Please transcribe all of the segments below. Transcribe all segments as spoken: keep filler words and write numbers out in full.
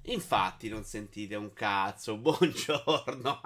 Infatti non sentite un cazzo. Buongiorno.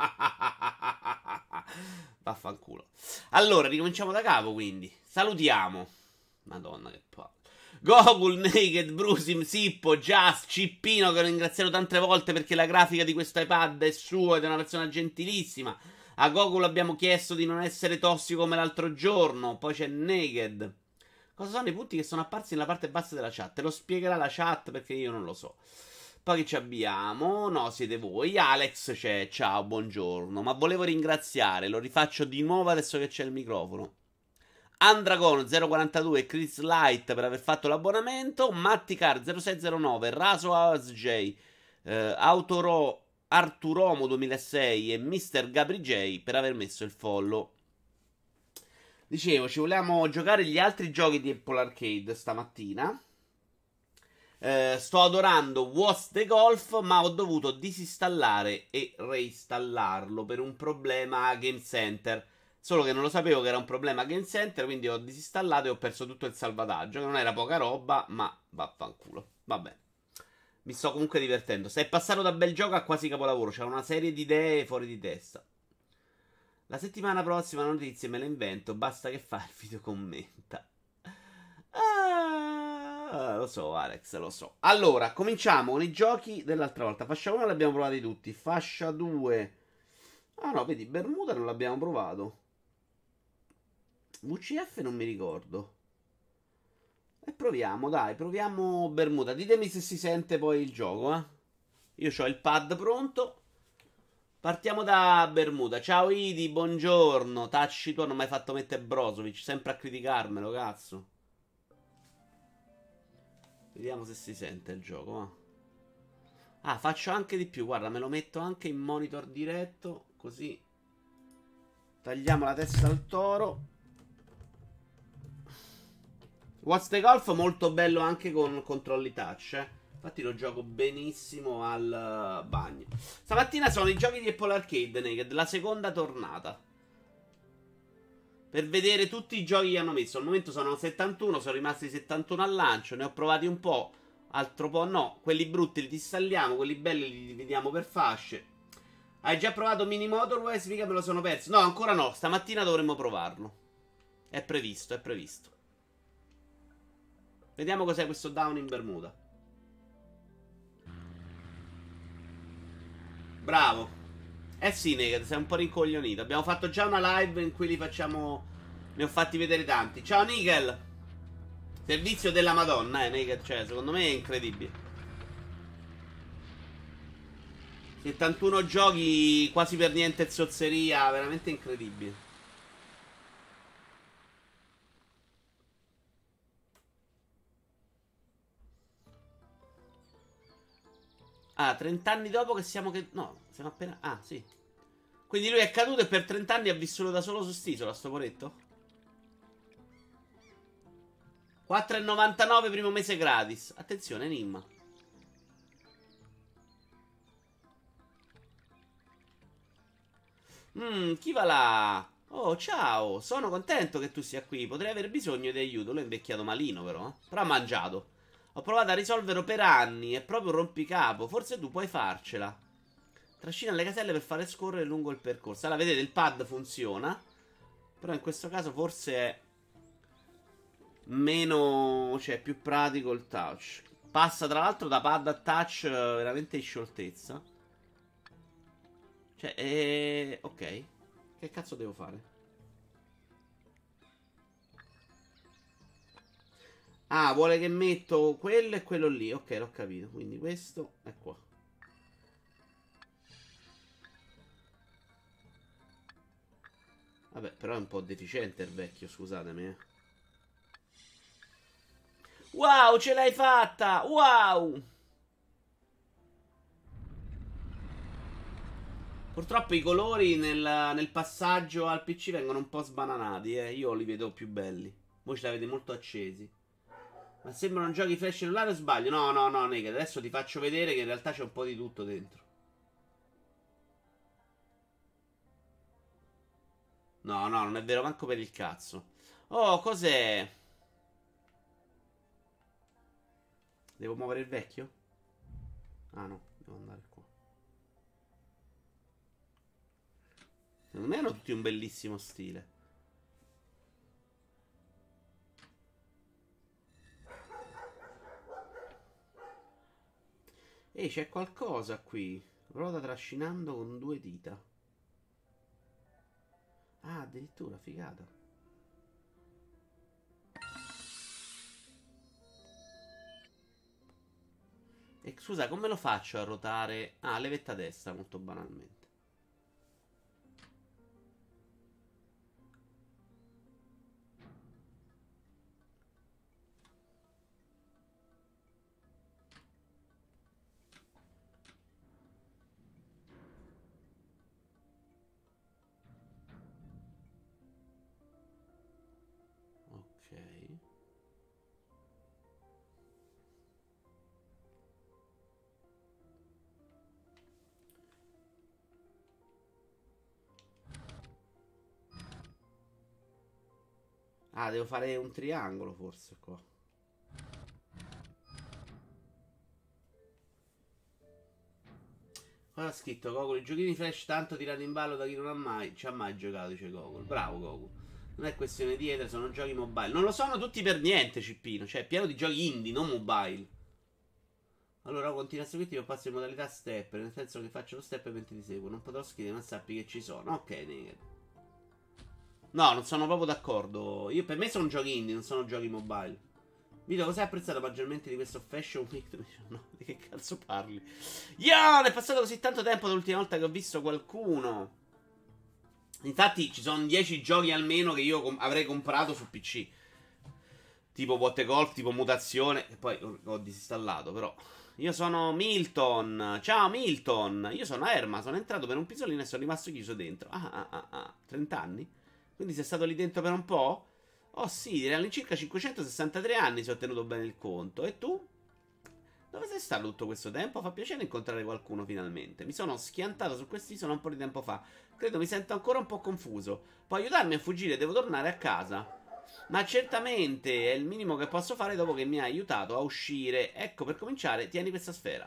Vaffanculo. Allora, ricominciamo da capo, quindi. Salutiamo. Madonna che palle. Gogul, Naked, Brusim, Sippo, Just, Cippino, che ho ringraziato tante volte perché la grafica di questo iPad è sua ed è una persona gentilissima. A Gogul abbiamo chiesto di non essere tossico come l'altro giorno. Poi c'è Naked. Cosa sono i punti che sono apparsi nella parte bassa della chat? Te lo spiegherà la chat perché io non lo so. Poi che ci abbiamo? No, siete voi. Alex c'è. Ciao, buongiorno. Ma volevo ringraziare. Lo rifaccio di nuovo adesso che c'è il microfono. Andragon zero quarantadue e Chris Light per aver fatto l'abbonamento. Matticar zero sei zero nove. Raso Asj. Eh, Autoro Arturomo duemilasei e mister Gabri J per aver messo il follow. Dicevo, ci volevamo giocare gli altri giochi di Apple Arcade stamattina. Eh, sto adorando What's the Golf, ma ho dovuto disinstallare e reinstallarlo per un problema a Game Center. Solo che non lo sapevo che era un problema a Game Center, quindi ho disinstallato e ho perso tutto il salvataggio. Che non era poca roba, ma vaffanculo. Vabbè. Mi sto comunque divertendo. Se è passato da bel gioco a quasi capolavoro. C'è una serie di idee fuori di testa. La settimana prossima notizie me le invento. Basta che fa il video commenta. Ah, lo so, Alex, lo so. Allora, cominciamo con i giochi dell'altra volta. Fascia uno l'abbiamo provati tutti. Fascia due. Ah no, vedi, Bermuda non l'abbiamo provato. V C F non mi ricordo. E proviamo, dai, proviamo Bermuda. Ditemi se si sente poi il gioco, eh. Io ho il pad pronto. Partiamo da Bermuda. Ciao Idi, buongiorno. Tacci, tu non mi hai fatto mettere Brozovic. Sempre a criticarmelo, cazzo. Vediamo se si sente il gioco, va. Ah, faccio anche di più. Guarda, me lo metto anche in monitor diretto. Così tagliamo la testa al toro. What's the Golf molto bello anche con controlli touch, eh. Infatti lo gioco benissimo al bagno. Stamattina sono i giochi di Apple Arcade Naked, la seconda tornata. Per vedere tutti i giochi che hanno messo. Al momento sono settantuno, sono rimasti settantuno al lancio. Ne ho provati un po', altro po' no. Quelli brutti li distalliamo, quelli belli li dividiamo per fasce. Hai già provato Mini Motorways? Mica me lo sono perso. No, ancora no, stamattina dovremmo provarlo. È previsto, è previsto. Vediamo cos'è questo Down in Bermuda. Bravo. Eh sì, Naked, sei un po' rincoglionito. Abbiamo fatto già una live in cui li facciamo. Ne ho fatti vedere tanti. Ciao Nickel. Servizio della Madonna, eh, Naked. Cioè, secondo me è incredibile. settantuno giochi, quasi per niente zozzeria. Veramente incredibile. Ah, trenta anni dopo che siamo che... No, siamo appena... Ah, sì. Quindi lui è caduto e per trenta anni ha vissuto da solo su st'isola, sto poretto? quattro e novantanove primo mese gratis. Attenzione, Enigma. Mmm, chi va là? Oh, ciao. Sono contento che tu sia qui. Potrei aver bisogno di aiuto. Lui è invecchiato malino, però. Eh? Però ha mangiato. Ho provato a risolverlo per anni. È proprio un rompicapo. Forse tu puoi farcela. Trascina le caselle per fare scorrere lungo il percorso. Allora, vedete, il pad funziona. Però in questo caso forse è meno... cioè, più pratico il touch. Passa, tra l'altro, da pad a touch veramente in scioltezza. Cioè, eh... ok. Che cazzo devo fare? Ah, vuole che metto quello e quello lì. Ok, l'ho capito. Quindi questo è qua. Vabbè, però è un po' deficiente il vecchio, scusatemi. Eh. Wow, ce l'hai fatta! Wow! Purtroppo i colori nel, nel passaggio al P C vengono un po' sbananati, eh. Io li vedo più belli. Voi ce li avete molto accesi. Ma sembrano giochi flash cellulare o sbaglio? No, no, no, Naked. Adesso ti faccio vedere che in realtà c'è un po' di tutto dentro. No, no, non è vero manco per il cazzo. Oh, cos'è? Devo muovere il vecchio? Ah, no. Devo andare qua. Secondo me hanno tutti un bellissimo stile. Ehi, c'è qualcosa qui. Ruota trascinando con due dita. Ah, addirittura, figata. E scusa, come lo faccio a ruotare? Ah, levetta a destra, molto banalmente. Ok. Ah, devo fare un triangolo forse qua. Cosa ha scritto Gogol? I giochini flash tanto tirati in ballo da chi non ha mai. Ci ha mai giocato, dice Gogol. Bravo Gogol. Non è questione di età, sono giochi mobile. Non lo sono tutti per niente, Cippino. Cioè, è pieno di giochi indie, non mobile. Allora, continua a seguirti, io passo in modalità step. Nel senso che faccio lo step mentre ti seguo. Non potrò scrivere, ma sappi che ci sono. Ok, Naked. No, non sono proprio d'accordo. Io, per me sono giochi indie, non sono giochi mobile. Vito, cosa hai apprezzato maggiormente di questo Fashion Week duemiladiciannove? Di che cazzo parli? Io, è passato così tanto tempo dall'ultima volta che ho visto qualcuno. Infatti ci sono dieci giochi almeno che io com- avrei comprato su P C. Tipo What Golf, tipo Mutazione. Che poi ho, ho disinstallato, però. Io sono Milton. Ciao Milton. Io sono Erma. Sono entrato per un pisolino e sono rimasto chiuso dentro. Ah, ah, ah, ah. trenta anni? Quindi sei stato lì dentro per un po'? Oh sì, direi all'incirca cinquecentosessantatré anni se ho tenuto bene il conto. E tu? Dove sei stato tutto questo tempo? Fa piacere incontrare qualcuno finalmente. Mi sono schiantato su quest'isola un po' di tempo fa. Credo mi sento ancora un po' confuso. Puoi aiutarmi a fuggire? Devo tornare a casa. Ma certamente è il minimo che posso fare dopo che mi hai aiutato a uscire. Ecco, per cominciare, tieni questa sfera.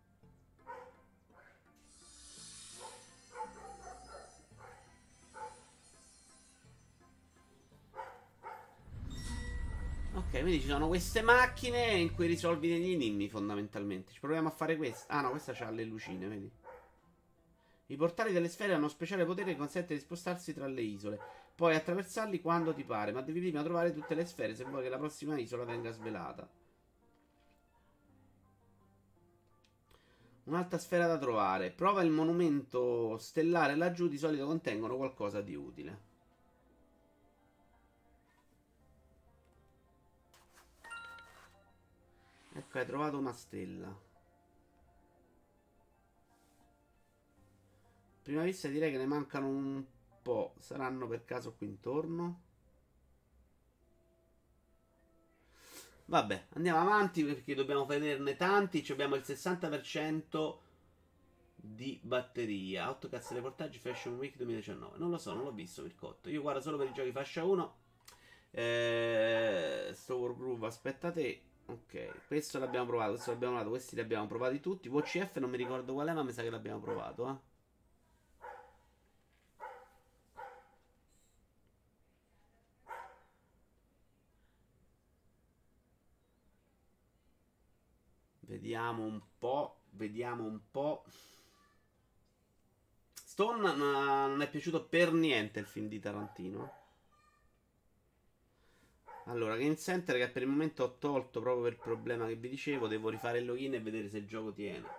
Ok, quindi ci sono queste macchine in cui risolvi degli enigmi fondamentalmente. Ci proviamo a fare questa. Ah no, questa c'ha le lucine, vedi? I portali delle sfere hanno uno speciale potere che consente di spostarsi tra le isole. Puoi attraversarli quando ti pare, ma devi prima trovare tutte le sfere se vuoi che la prossima isola venga svelata. Un'altra sfera da trovare. Prova il monumento stellare laggiù, di solito contengono qualcosa di utile. Ecco, hai trovato una stella. Prima vista direi che ne mancano un po'. Saranno per caso qui intorno? Vabbè, andiamo avanti perché dobbiamo vederne tanti. Ci abbiamo il sessanta per cento di batteria. otto cazzo di portaggi Fashion Week duemiladiciannove. Non lo so, non l'ho visto Mircotto. Io guardo solo per i giochi fascia uno. Eh, Store Groove, aspetta te. Ok, questo l'abbiamo provato, questo l'abbiamo provato, questi li abbiamo provati tutti. V C F non mi ricordo qual è, ma mi sa che l'abbiamo provato, eh. Vediamo un po', vediamo un po'. Stone non, non è piaciuto per niente il film di Tarantino. Allora, Game Center che per il momento ho tolto proprio per il problema che vi dicevo. Devo rifare il login e vedere se il gioco tiene.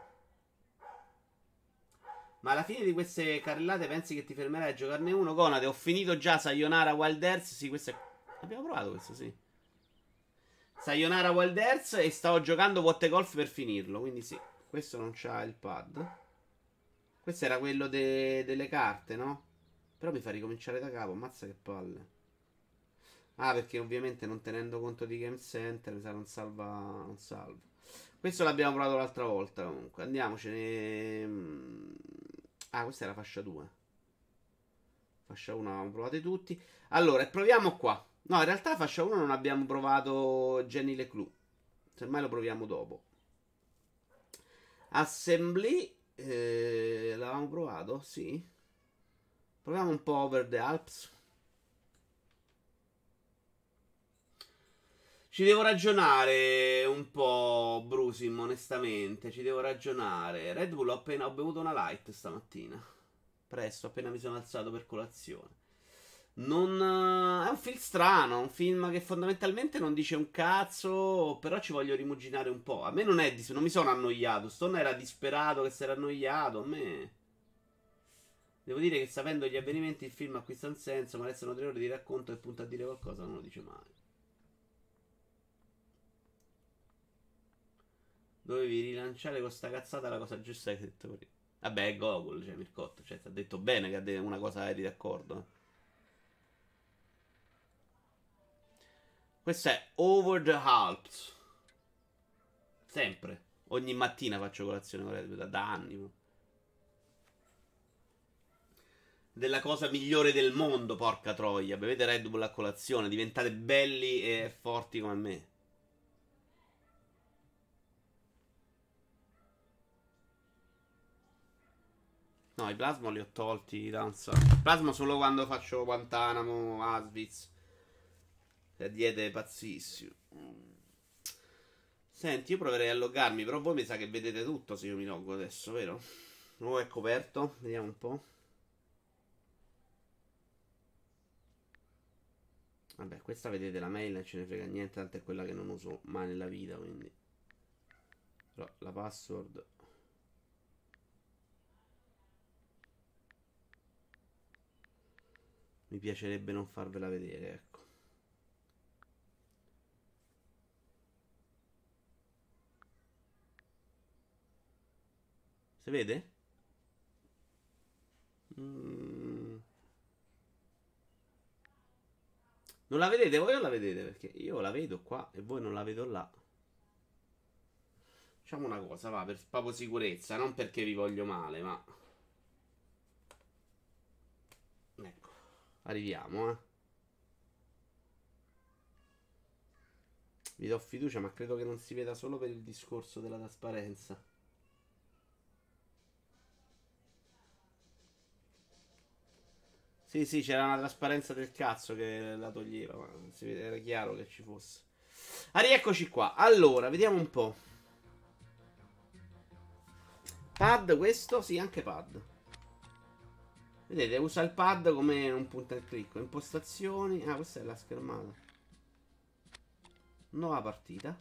Ma alla fine di queste carrellate pensi che ti fermerai a giocarne uno? Conate, ho finito già Sayonara Wild Earth. Sì, questo è... Abbiamo provato questo, sì. Sayonara Wild Earth e stavo giocando What Golf per finirlo. Quindi sì, questo non c'ha il pad. Questo era quello de- delle carte, no? Però mi fa ricominciare da capo, ammazza che palle. Ah, perché ovviamente non tenendo conto di Game Center, mi sa non salva, non salva. Questo l'abbiamo provato l'altra volta comunque. Andiamocene. Ah, questa era fascia due. Fascia uno avevamo provate tutti. Allora, proviamo qua. No, in realtà fascia uno non abbiamo provato Jenny Leclue. Semmai lo proviamo dopo. Assembly. Eh, l'avevamo provato? Sì. Proviamo un po' Over the Alps. Ci devo ragionare un po', Brusim, onestamente. Ci devo ragionare. Red Bull ho appena ho bevuto una light stamattina. Presto, appena mi sono alzato per colazione. Non, eh, è un film strano, un film che fondamentalmente non dice un cazzo, però ci voglio rimuginare un po'. A me non è dis- non mi sono annoiato. Stone era disperato che si era annoiato. A me devo dire che sapendo gli avvenimenti il film acquista un senso, ma restano tre ore di racconto e punta a dire qualcosa non lo dice mai. Dovevi rilanciare con sta cazzata la cosa giusta che hai detto prima. Vabbè, è Gogol, cioè Mircotto, cioè ti ha detto bene che ha detto una cosa eri d'accordo. eh. Questo è Over the Alps. Sempre. Ogni mattina faccio colazione con Red Bull, da, da anni. mo. Della cosa migliore del mondo, porca troia. Bevete Red Bull a colazione, diventate belli e forti come me. No, i plasma li ho tolti da un sacco. Plasma solo quando faccio Guantanamo, Auschwitz. E diete pazzissimo. Mm. Senti, io proverei a loggarmi, però voi mi sa che vedete tutto se io mi loggo adesso, vero? Nuovo è coperto, vediamo un po'. Vabbè, questa vedete la mail, non ce ne frega niente, tanto è quella che non uso mai nella vita, quindi. Però la password. Mi piacerebbe non farvela vedere, ecco. Si vede? Mm. Non la vedete? Voi non la vedete? Perché io la vedo qua e voi non la vedo là. Facciamo una cosa, va, per proprio sicurezza, non perché vi voglio male, ma. Ecco, arriviamo, eh. Vi do fiducia, ma credo che non si veda solo per il discorso della trasparenza. Sì, sì, c'era una trasparenza del cazzo che la toglieva, ma si vede- era chiaro che ci fosse. Ah, rieccoci qua. Allora, vediamo un po'. Pad questo? Sì, anche pad. Vedete, usa il pad come un punta e clicco. Impostazioni. Ah, questa è la schermata. Nuova partita.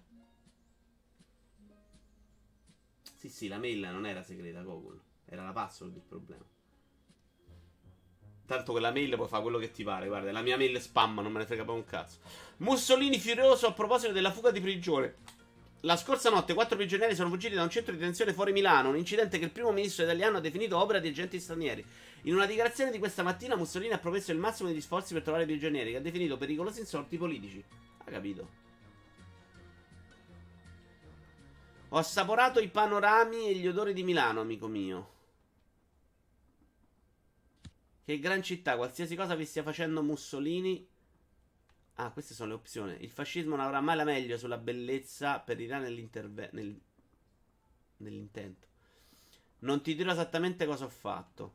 Sì, sì, la mail non era segreta, Google. Era la password il problema. Tanto quella mail puoi fare quello che ti pare. Guarda, la mia mail spam, non me ne frega proprio un cazzo. Mussolini furioso a proposito della fuga di prigione. La scorsa notte quattro prigionieri sono fuggiti da un centro di detenzione fuori Milano, un incidente che il primo ministro italiano ha definito opera di agenti stranieri. In una dichiarazione di questa mattina Mussolini ha promesso il massimo degli sforzi per trovare i prigionieri, che ha definito pericolosi insorti politici. Ha capito? Ho assaporato i panorami e gli odori di Milano, amico mio. Che gran città, qualsiasi cosa vi stia facendo Mussolini. Ah, queste sono le opzioni. Il fascismo non avrà mai la meglio sulla bellezza, perirà nell'interve- nel- nell'intento. Non ti dirò esattamente cosa ho fatto.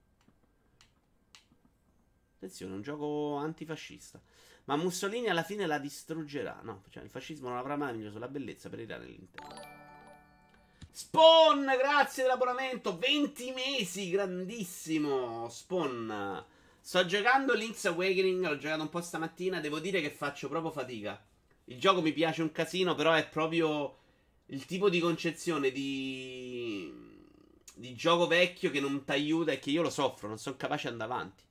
Attenzione, un gioco antifascista. Ma Mussolini alla fine la distruggerà. No, cioè, il fascismo non avrà mai la meglio sulla bellezza, perirà nell'intento. Spawn, grazie dell'abbonamento. venti mesi, grandissimo. Spawn. Sto giocando Link's Awakening, l'ho giocato un po' stamattina, devo dire che faccio proprio fatica. Il gioco mi piace un casino, però è proprio il tipo di concezione di, di gioco vecchio che non ti aiuta e che io lo soffro, non sono capace di andare avanti.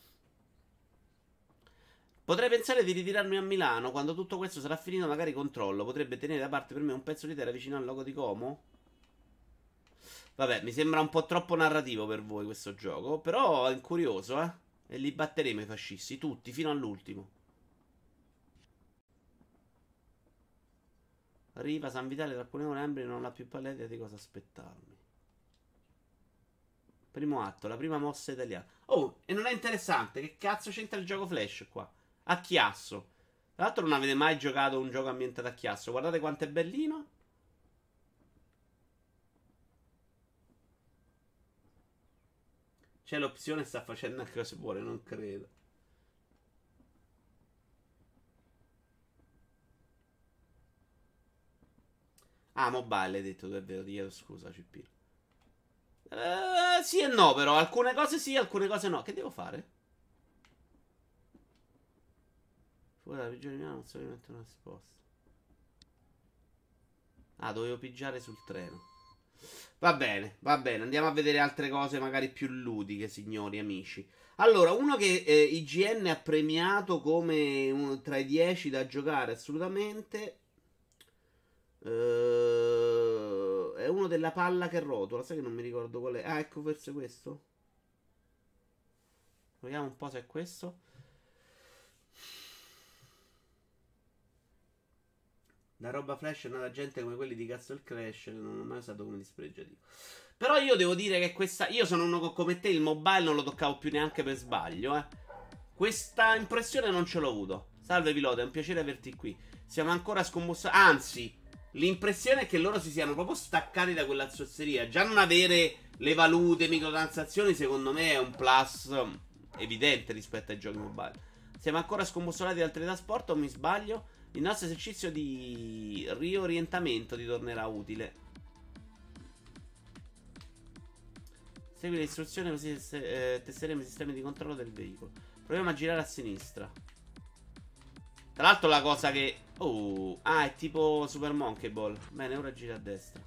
Potrei pensare di ritirarmi a Milano, quando tutto questo sarà finito magari controllo, potrebbe tenere da parte per me un pezzo di terra vicino al logo di Como? Vabbè, mi sembra un po' troppo narrativo per voi questo gioco, però è curioso, eh? E li batteremo i fascisti, tutti, fino all'ultimo. Riva, San Vitale, tra alcune ore Embry non ha più palletta di cosa aspettarmi. Primo atto, la prima mossa italiana. Oh, e non è interessante, che cazzo c'entra il gioco Flash qua? A Chiasso. Tra l'altro non avete mai giocato un gioco ambientato a Chiasso. Guardate quanto è bellino. C'è l'opzione, sta facendo anche cosa vuole, non credo. Ah, mobile hai detto, tu è vero, ti chiedo scusa, C P. Eh, sì e no, però. Alcune cose sì, alcune cose no. Che devo fare? Fuori dalla prigione mia non so che mettere una risposta. Ah, dovevo pigiare sul treno. Va bene, va bene. Andiamo a vedere altre cose magari più ludiche, signori amici. Allora, uno che eh, I G N ha premiato come uno tra i dieci da giocare assolutamente. eh, è uno della palla che rotola. Sai che non mi ricordo qual è. Ah, ecco, forse questo. Vediamo un po' se è questo. Da roba flash è nata gente come quelli di Castle Crash. Non ho mai usato come dispregiativo. Però io devo dire che questa. Io sono uno come te, il mobile non lo toccavo più neanche per sbaglio, eh. Questa impressione non ce l'ho avuto. Salve pilota, è un piacere averti qui. Siamo ancora scombussati. Anzi, l'impressione è che loro si siano proprio staccati da quella zozzeria. Già non avere le valute, microtransazioni, secondo me è un plus evidente rispetto ai giochi mobile. Siamo ancora scombussolati dal teletrasporto o mi sbaglio? Il nostro esercizio di riorientamento ti tornerà utile. Segui le istruzioni così eh, testeremo i sistemi di controllo del veicolo. Proviamo a girare a sinistra. Tra l'altro la cosa che... Oh, ah, è tipo Super Monkey Ball. Bene, ora gira a destra.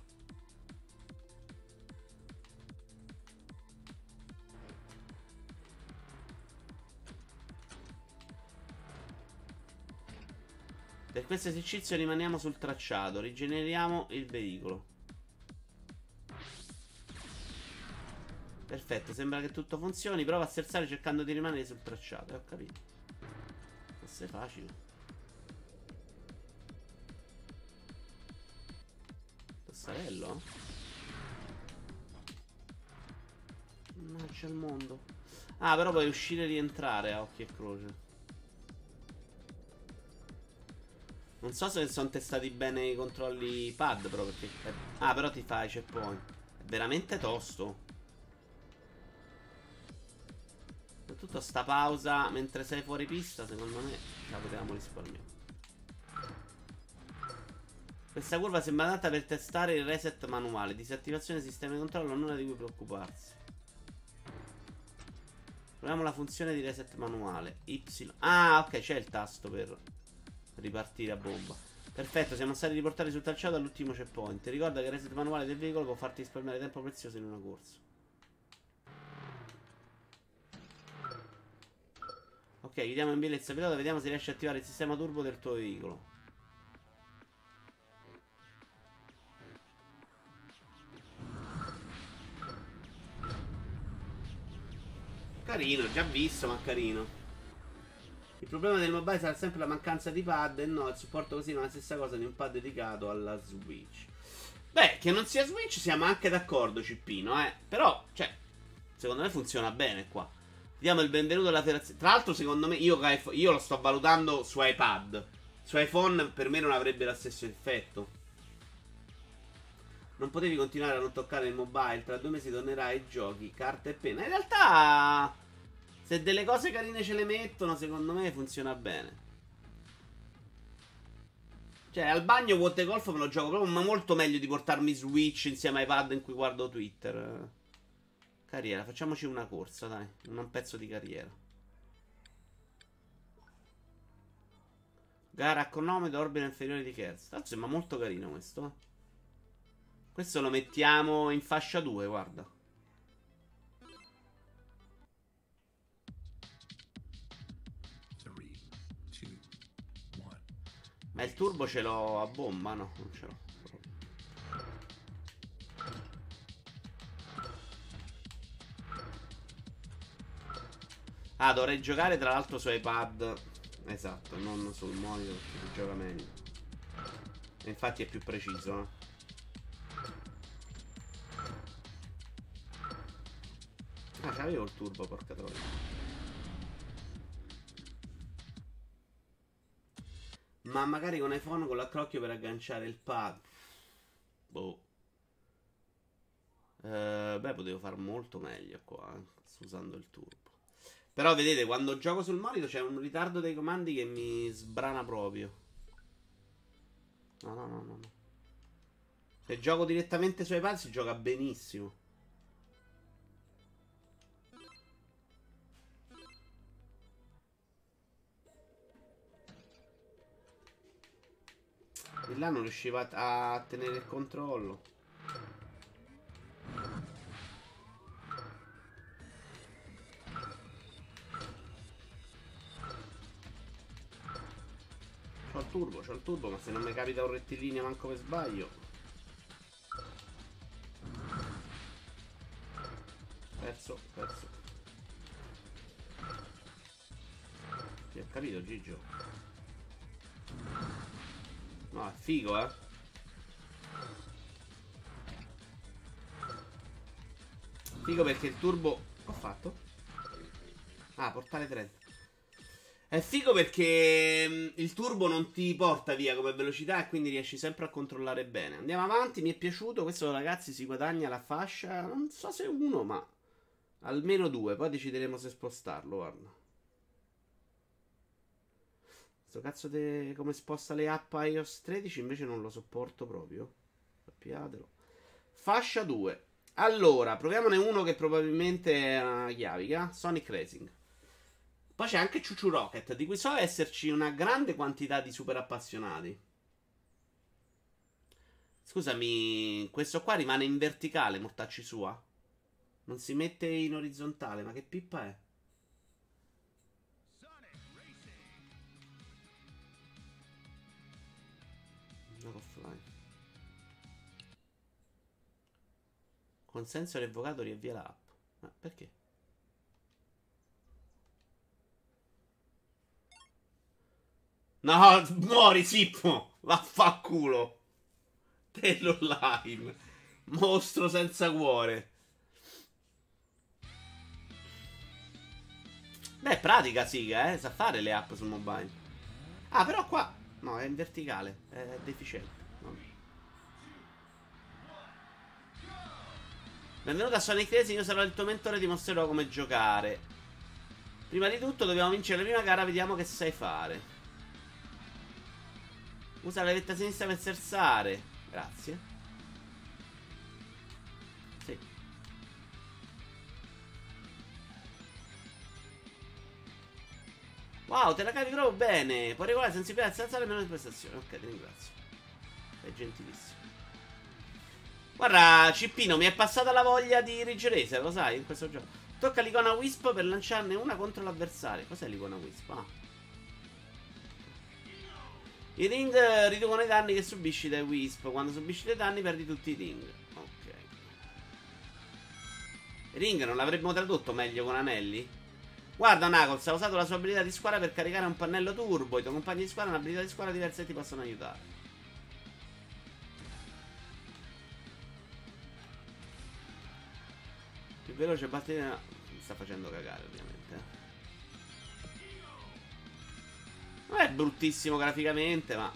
Per questo esercizio rimaniamo sul tracciato. Rigeneriamo il veicolo. Perfetto, sembra che tutto funzioni. Prova a sterzare cercando di rimanere sul tracciato. Eh, ho capito. Questo è facile. Tossarello? Mannaggia il mondo. Ah, però puoi uscire e rientrare a occhio e croce. Non so se sono testati bene i controlli pad, però perché... Ah, però ti fai checkpoint. È veramente tosto. Soprattutto sta pausa mentre sei fuori pista, secondo me la potevamo risparmiare. Questa curva sembra adatta per testare il reset manuale. Disattivazione del sistema di controllo, nulla di cui preoccuparsi. Proviamo la funzione di reset manuale. Y. Ah, ok, c'è il tasto per ripartire a bomba. Perfetto, siamo stati riportati sul tracciato all'ultimo checkpoint. Ricorda che il reset manuale del veicolo può farti risparmiare tempo prezioso in una corsa. Ok, chiediamo in bellezza pilota, vediamo se riesce a attivare il sistema turbo del tuo veicolo. Carino, già visto, ma carino. Il problema del mobile sarà sempre la mancanza di pad. E no, il supporto così non è la stessa cosa di un pad dedicato alla Switch. Beh, che non sia Switch siamo anche d'accordo, Cippino, eh. Però, cioè, secondo me funziona bene qua. Diamo il benvenuto alla federazione. Tra l'altro, secondo me, io, io lo sto valutando su iPad. Su iPhone per me non avrebbe lo stesso effetto. Non potevi continuare a non toccare il mobile. Tra due mesi tornerai ai giochi, carta e penna. In realtà, se delle cose carine ce le mettono, secondo me funziona bene. Cioè, al bagno Water Golf me lo gioco proprio, ma molto meglio di portarmi Switch insieme ai pad in cui guardo Twitter. Carriera, facciamoci una corsa, dai. Un pezzo di carriera. Gara a cronometro, orbita inferiore di Kerz. Tanto sembra molto carino questo, eh. Questo lo mettiamo in fascia due, guarda. Ma il turbo ce l'ho a bomba, no? Non ce l'ho. Ah, dovrei giocare tra l'altro su iPad. Esatto, non sul monitor, perché si gioca meglio. E infatti è più preciso, no? Ah, c'avevo il turbo, porca troia. Ma magari con iPhone con l'accrocchio per agganciare il pad. Boh. Uh, beh, potevo far molto meglio qua, eh, usando il turbo. Però vedete, quando gioco sul monitor c'è un ritardo dei comandi che mi sbrana proprio. No, no, no, no, no. Se gioco direttamente su iPad si gioca benissimo. Di là non riusciva a, a tenere il controllo. C'ho il turbo, c'ho il turbo, ma se non mi capita un rettilineo manco per sbaglio. Perso, perso. Ti ho capito, Gigio. No, è figo, eh. Figo perché il turbo... Che ho fatto? Ah, portale trenta. È figo perché mh, il turbo non ti porta via come velocità e quindi riesci sempre a controllare bene. Andiamo avanti, mi è piaciuto. Questo ragazzi si guadagna la fascia. Non so se uno, ma almeno due. Poi decideremo se spostarlo, guarda. Questo cazzo di come sposta le app iOS tredici invece non lo sopporto proprio. Sappiatelo. Fascia due. Allora, proviamone uno che probabilmente è una chiavica. Sonic Racing. Poi c'è anche Ciuciu Rocket, di cui so esserci una grande quantità di super appassionati. Scusami, questo qua rimane in verticale, mortacci sua? Non si mette in orizzontale, ma che pippa è? No, offline. Consenso revocato, riavvia l'app. Ma perché? No, muori, Sippo! Vaffanculo! Dell'online. Mostro senza cuore. Beh, pratica, siga, eh. Sa fare le app sul mobile. Ah, però qua... No, è in verticale. È deficiente. Vabbè. Benvenuto a Sonic Racing, io sarò il tuo mentore e ti mostrerò come giocare. Prima di tutto dobbiamo vincere la prima gara, vediamo che sai fare. Usa la levetta sinistra per sterzare. Grazie. Sì. Wow, te la cavi proprio bene. Puoi regolare sensibilità senza alzare meno di prestazione. Ok, ti ringrazio. Sei gentilissimo. Guarda, Cippino, mi è passata la voglia di Ridge Racer, lo sai, in questo gioco. Tocca l'icona Wisp per lanciarne una contro l'avversario. Cos'è l'icona Wisp? Ah. I ring riducono i danni che subisci dai Wisp. Quando subisci dei danni perdi tutti i ring. Ok. Ring non l'avremmo tradotto meglio con anelli? Guarda, Knuckles ha usato la sua abilità di squadra per caricare un pannello turbo. I tuoi compagni di squadra hanno abilità di squadra diverse e ti possono aiutare. Più veloce batteria. Mi sta facendo cagare, ovviamente. eh. Non è bruttissimo graficamente, ma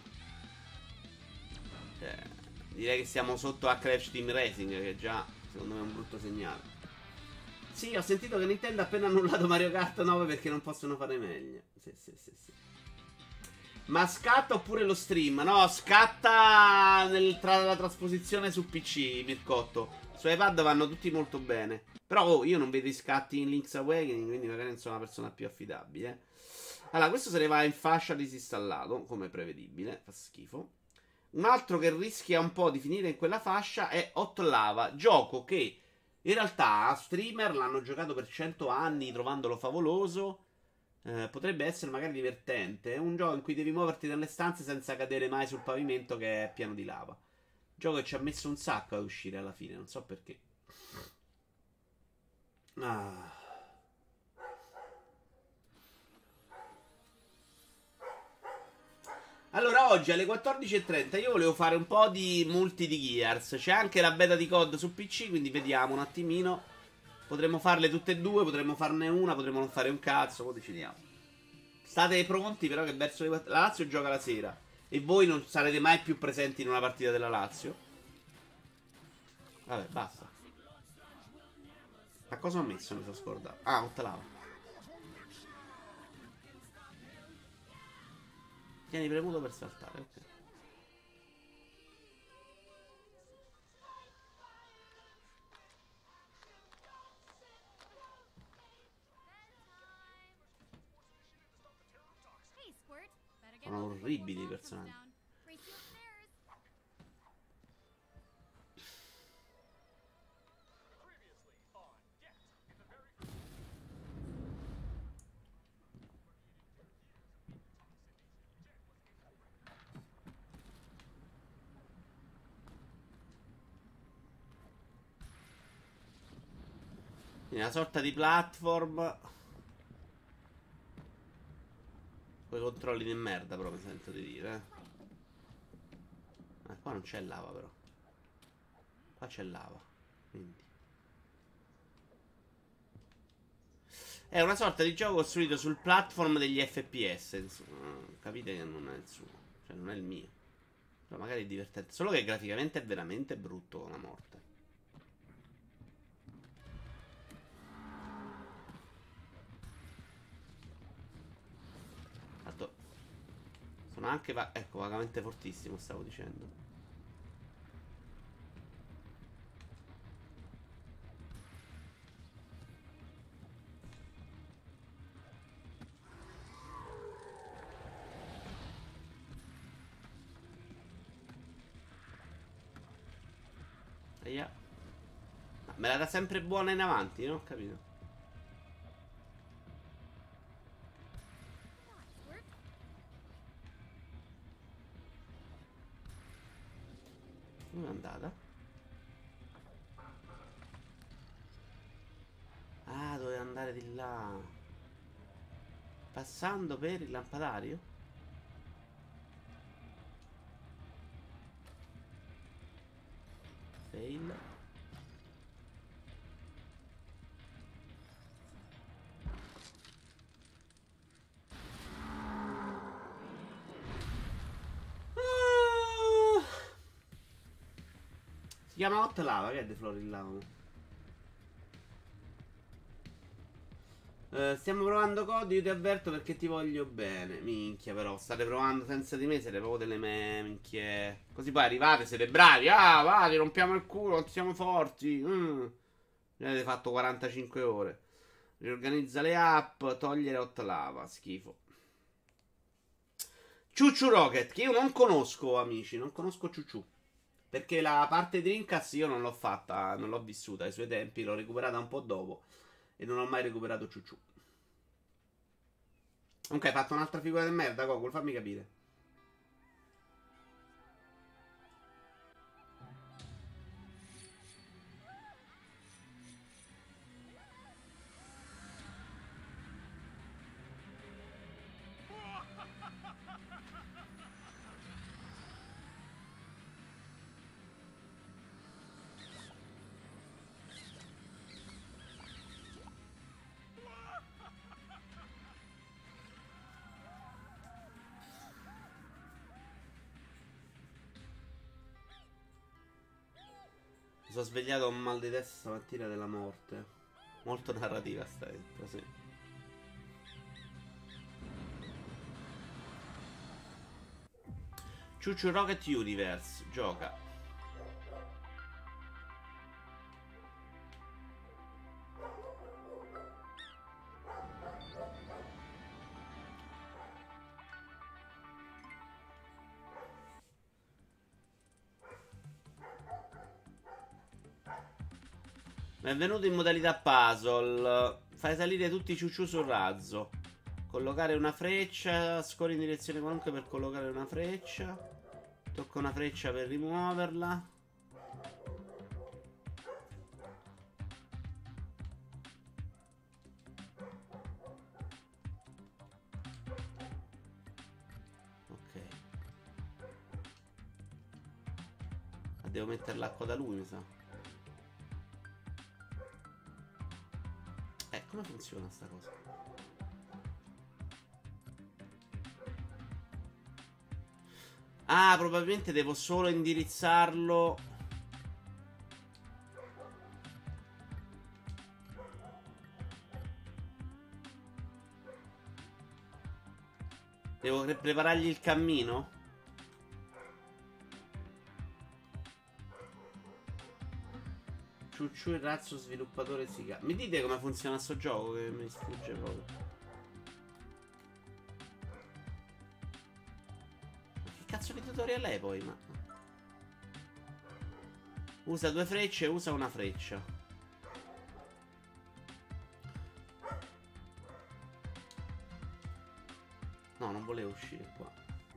cioè, direi che siamo sotto a Crash Team Racing, che già secondo me è un brutto segnale. Sì, ho sentito che Nintendo ha appena annullato Mario Kart nove perché non possono fare meglio. Sì, sì, sì, sì. Ma scatta oppure lo stream? No, scatta nel tra la trasposizione su P C, Mircotto. Su iPad vanno tutti molto bene. Però oh, io non vedo i scatti in Link's Awakening, quindi magari non sono una persona più affidabile. Allora, questo se ne va in fascia disinstallato, come prevedibile. Fa schifo. Un altro che rischia un po' di finire in quella fascia è Hot Lava, gioco che in realtà streamer l'hanno giocato per cento anni trovandolo favoloso. Eh, potrebbe essere magari divertente. È un gioco in cui devi muoverti nelle stanze senza cadere mai sul pavimento che è pieno di lava. Gioco che ci ha messo un sacco ad uscire alla fine, non so perché. Ah. Allora, oggi alle quattordici e trenta io volevo fare un po' di multi di Gears. C'è anche la beta di C O D su P C, quindi vediamo un attimino. Potremmo farle tutte e due, potremmo farne una, potremmo non fare un cazzo, poi decidiamo. State pronti però che verso le quattro... La Lazio gioca la sera e voi non sarete mai più presenti in una partita della Lazio. Vabbè, basta. A cosa ho messo? Mi sono scordato. Ah, un lava. Tieni premuto per saltare, ok. Sono orribili i personaggi. Una sorta di platform. Quei controlli di merda, però mi sento di dire. Eh. Ma qua non c'è lava, però. Qua c'è lava. Quindi. È una sorta di gioco costruito sul platform degli F P S. Insomma, capite che non è il suo. Cioè, non è il mio. Però magari è divertente. Solo che graficamente è veramente brutto con la morte. Sono anche, va- ecco, vagamente fortissimo, stavo dicendo. Eia. Ma me la dà sempre buona in avanti, non ho capito. Dove è andata? Ah, doveva andare di là. Passando per il lampadario? Fail. Ah. Si chiama Hot Lava, che è De Flori il lava? Uh, stiamo provando codi, io ti avverto perché ti voglio bene. Minchia, però, state provando senza di me, siete proprio delle me, minchie. Così poi arrivate, siete bravi. Ah, va, ti rompiamo il culo, siamo forti. Mm. Ne avete fatto quarantacinque ore. Riorganizza le app, togliere hot lava, schifo. Ciucciu Rocket, che io non conosco, amici, non conosco Ciucciu. Perché la parte di Dreamcast io non l'ho fatta, non l'ho vissuta ai suoi tempi, l'ho recuperata un po' dopo. E non ho mai recuperato Ciucciù. Comunque hai fatto un'altra figura di merda, Gogol, fammi capire. Mi sono svegliato con mal di testa stamattina della morte. Molto narrativa sta dentro, sì. Ciucciu Rocket Universe, gioca. Benvenuto in modalità puzzle. Fai salire tutti i ciucciù sul razzo. Collocare una freccia. Scorri in direzione qualunque per collocare una freccia. Tocca una freccia per rimuoverla. Ok. Ma devo mettere l'acqua da lui, mi sa. Eh, come funziona sta cosa? Ah, probabilmente devo solo indirizzarlo. Devo pre- preparargli il cammino? Ciucciù il razzo sviluppatore Siga. Mi dite come funziona sto gioco che mi sfugge proprio. Ma che cazzo di tutorial è poi? Ma... Usa due frecce e usa una freccia. No, non volevo uscire qua.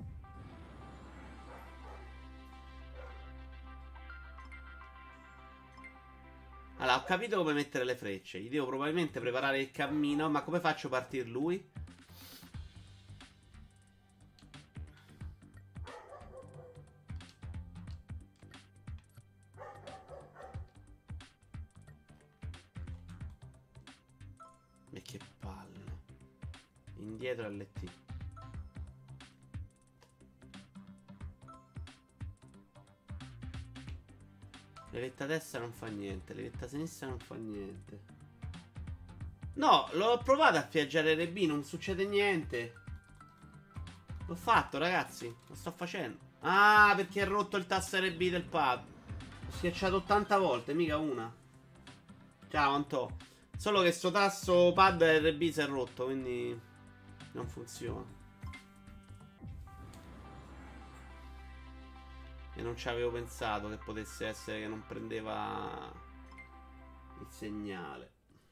Allora, ho capito come mettere le frecce. Gli devo probabilmente preparare il cammino. Ma come faccio a partire lui? E che palle. Indietro L T. Levetta destra non fa niente, levetta sinistra non fa niente. No, l'ho provato a viaggiare R B, non succede niente. L'ho fatto, ragazzi, lo sto facendo. Ah, perché è rotto il tasto R B del pad. L'ho schiacciato ottanta volte, mica una. Ciao, Antò. Solo che sto tasto pad R B si è rotto, quindi non funziona. E non ci avevo pensato che potesse essere che non prendeva il segnale.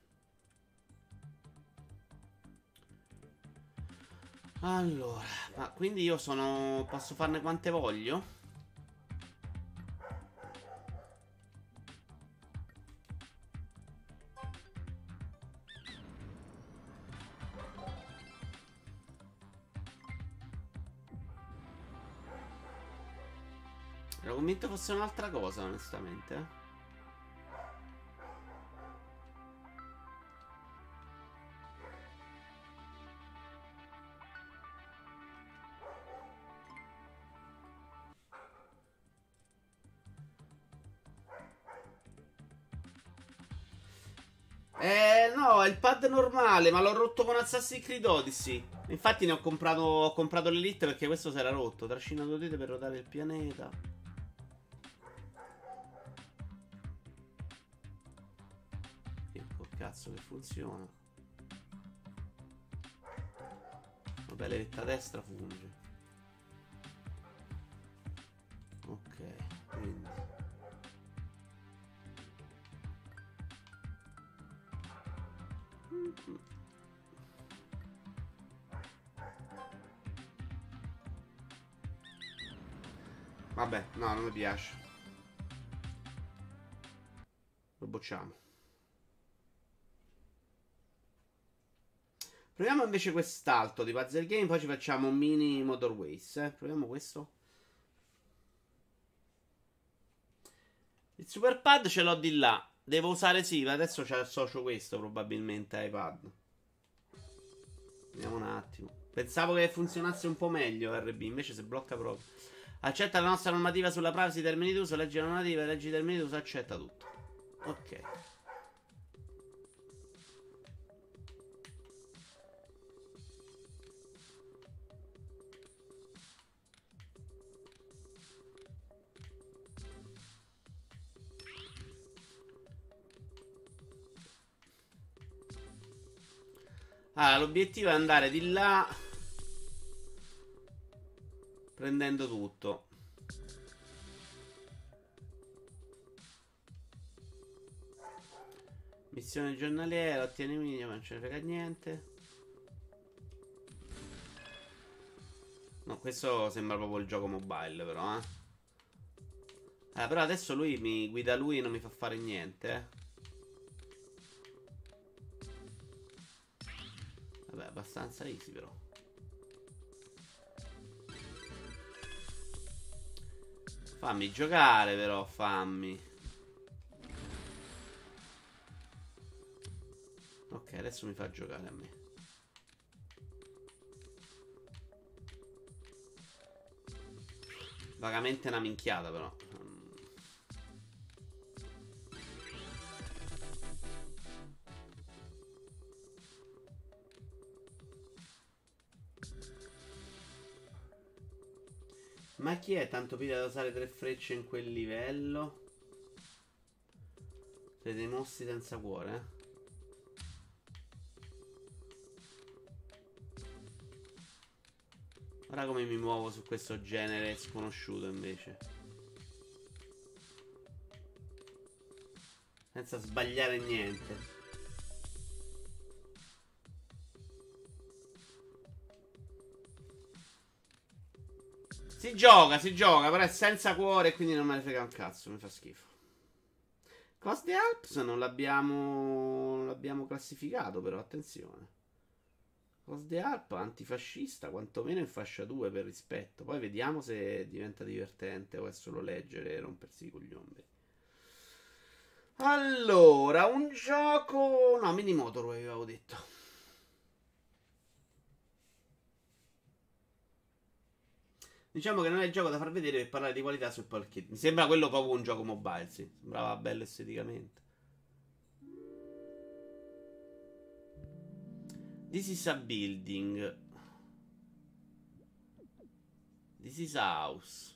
Allora, ma quindi io sono... posso farne quante voglio? Ero convinto fosse un'altra cosa, onestamente. eh. Eh, no, è il pad normale, ma l'ho rotto con Assassin's Creed Odyssey. Infatti ne ho comprato, ho comprato l'Elite perché questo si era rotto. Trascina due dita per ruotare il pianeta. Che col cazzo che funziona. Vabbè, levetta destra funge. Ok, quindi vabbè, no, non mi piace. Lo bocciamo. Proviamo invece quest'altro di Puzzle Game, poi ci facciamo un mini Motorways, eh. Proviamo questo. Il Superpad ce l'ho di là. Devo usare sì, adesso ci associo questo probabilmente iPad. Vediamo un attimo. Pensavo che funzionasse un po' meglio R B, invece si blocca proprio. Accetta la nostra normativa sulla privacy, termini d'uso, leggi la normativa, leggi i termini d'uso, accetta tutto. Ok. Allora, l'obiettivo è andare di là prendendo tutto. Missione giornaliera, ottieni minimo, non ce ne frega niente. No, questo sembra proprio il gioco mobile, però, eh. Allora, però adesso lui mi guida lui e non mi fa fare niente, eh. Vabbè, abbastanza easy, però. Fammi giocare, però, fammi. Ok, adesso mi fa giocare a me. Vagamente una minchiata, però. Ma chi è tanto piglia da usare tre frecce in quel livello? Siete dei mostri senza cuore, eh? Guarda come mi muovo su questo genere sconosciuto invece. Senza sbagliare niente. Si gioca, si gioca, però è senza cuore, quindi non me ne frega un cazzo, mi fa schifo. Cost the Alps non l'abbiamo, non l'abbiamo classificato, però attenzione. Cost the Alps antifascista, quantomeno in fascia due per rispetto. Poi vediamo se diventa divertente o è solo leggere e rompersi i coglioni. Allora, un gioco... No, Mini Motorway avevo detto. Diciamo che non è il gioco da far vedere per parlare di qualità sul palchetto. Mi sembra quello proprio un gioco mobile, sì. Sembrava bello esteticamente. This is a building. This is a house.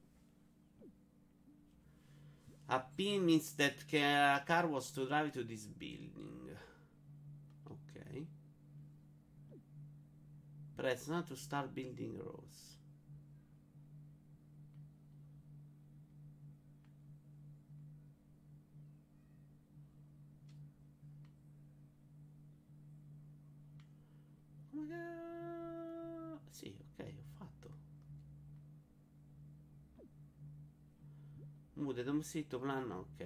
A pin means that a car was to drive to this building. Ok. Press not to start building rows. Sì, ok, ho fatto. Mude da un sito plan, ok.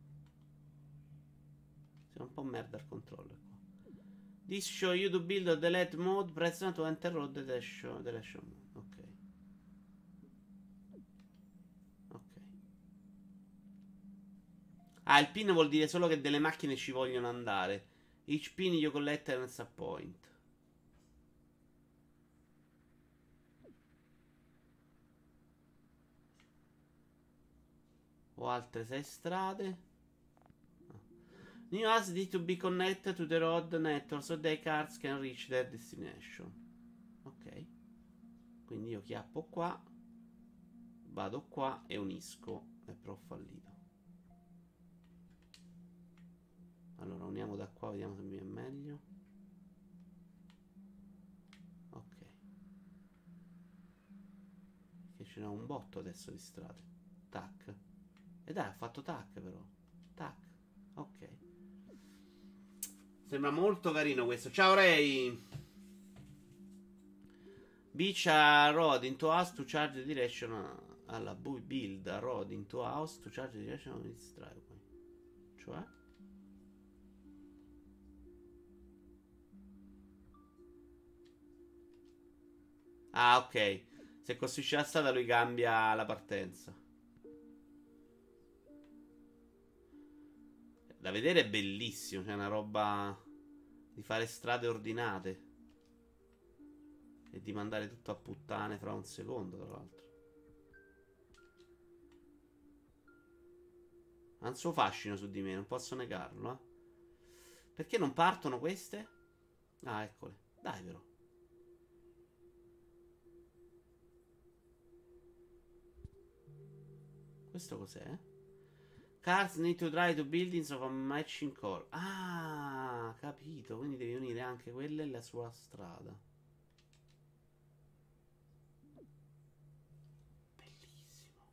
Sei un po' merda al controller qua. This show you to build a delete mode, press not to enter road deletion, deletion mode. Ok. Ok. Ah, il pin vuol dire solo che delle macchine ci vogliono andare. Each pin you collect earns a point. O altre sei strade. New house need to be connected to the road network so the cars can reach their destination. Ok. Quindi io chiappo qua, vado qua e unisco. E però ho fallito. Allora uniamo da qua, vediamo se mi è meglio. Ok. Che ce n'è un botto adesso di strade. Tac. E dai, ha fatto tac però. Tac. Ok. Sembra molto carino questo. Ciao Ray. Beach a road into house to charge the direction. Alla build a road into house to charge the direction of its driveway. Cioè? Ah, ok. Se costruisce la strada lui cambia la partenza. Da vedere è bellissimo. C'è una roba di fare strade ordinate. E di mandare tutto a puttane fra un secondo, tra l'altro. Ha un suo fascino su di me, non posso negarlo, eh. Perché non partono queste? Ah, eccole. Dai, però. Questo cos'è? Cars need to drive to buildings of a matching core. Ah, capito. Quindi devi unire anche quella e la sua strada. Bellissimo.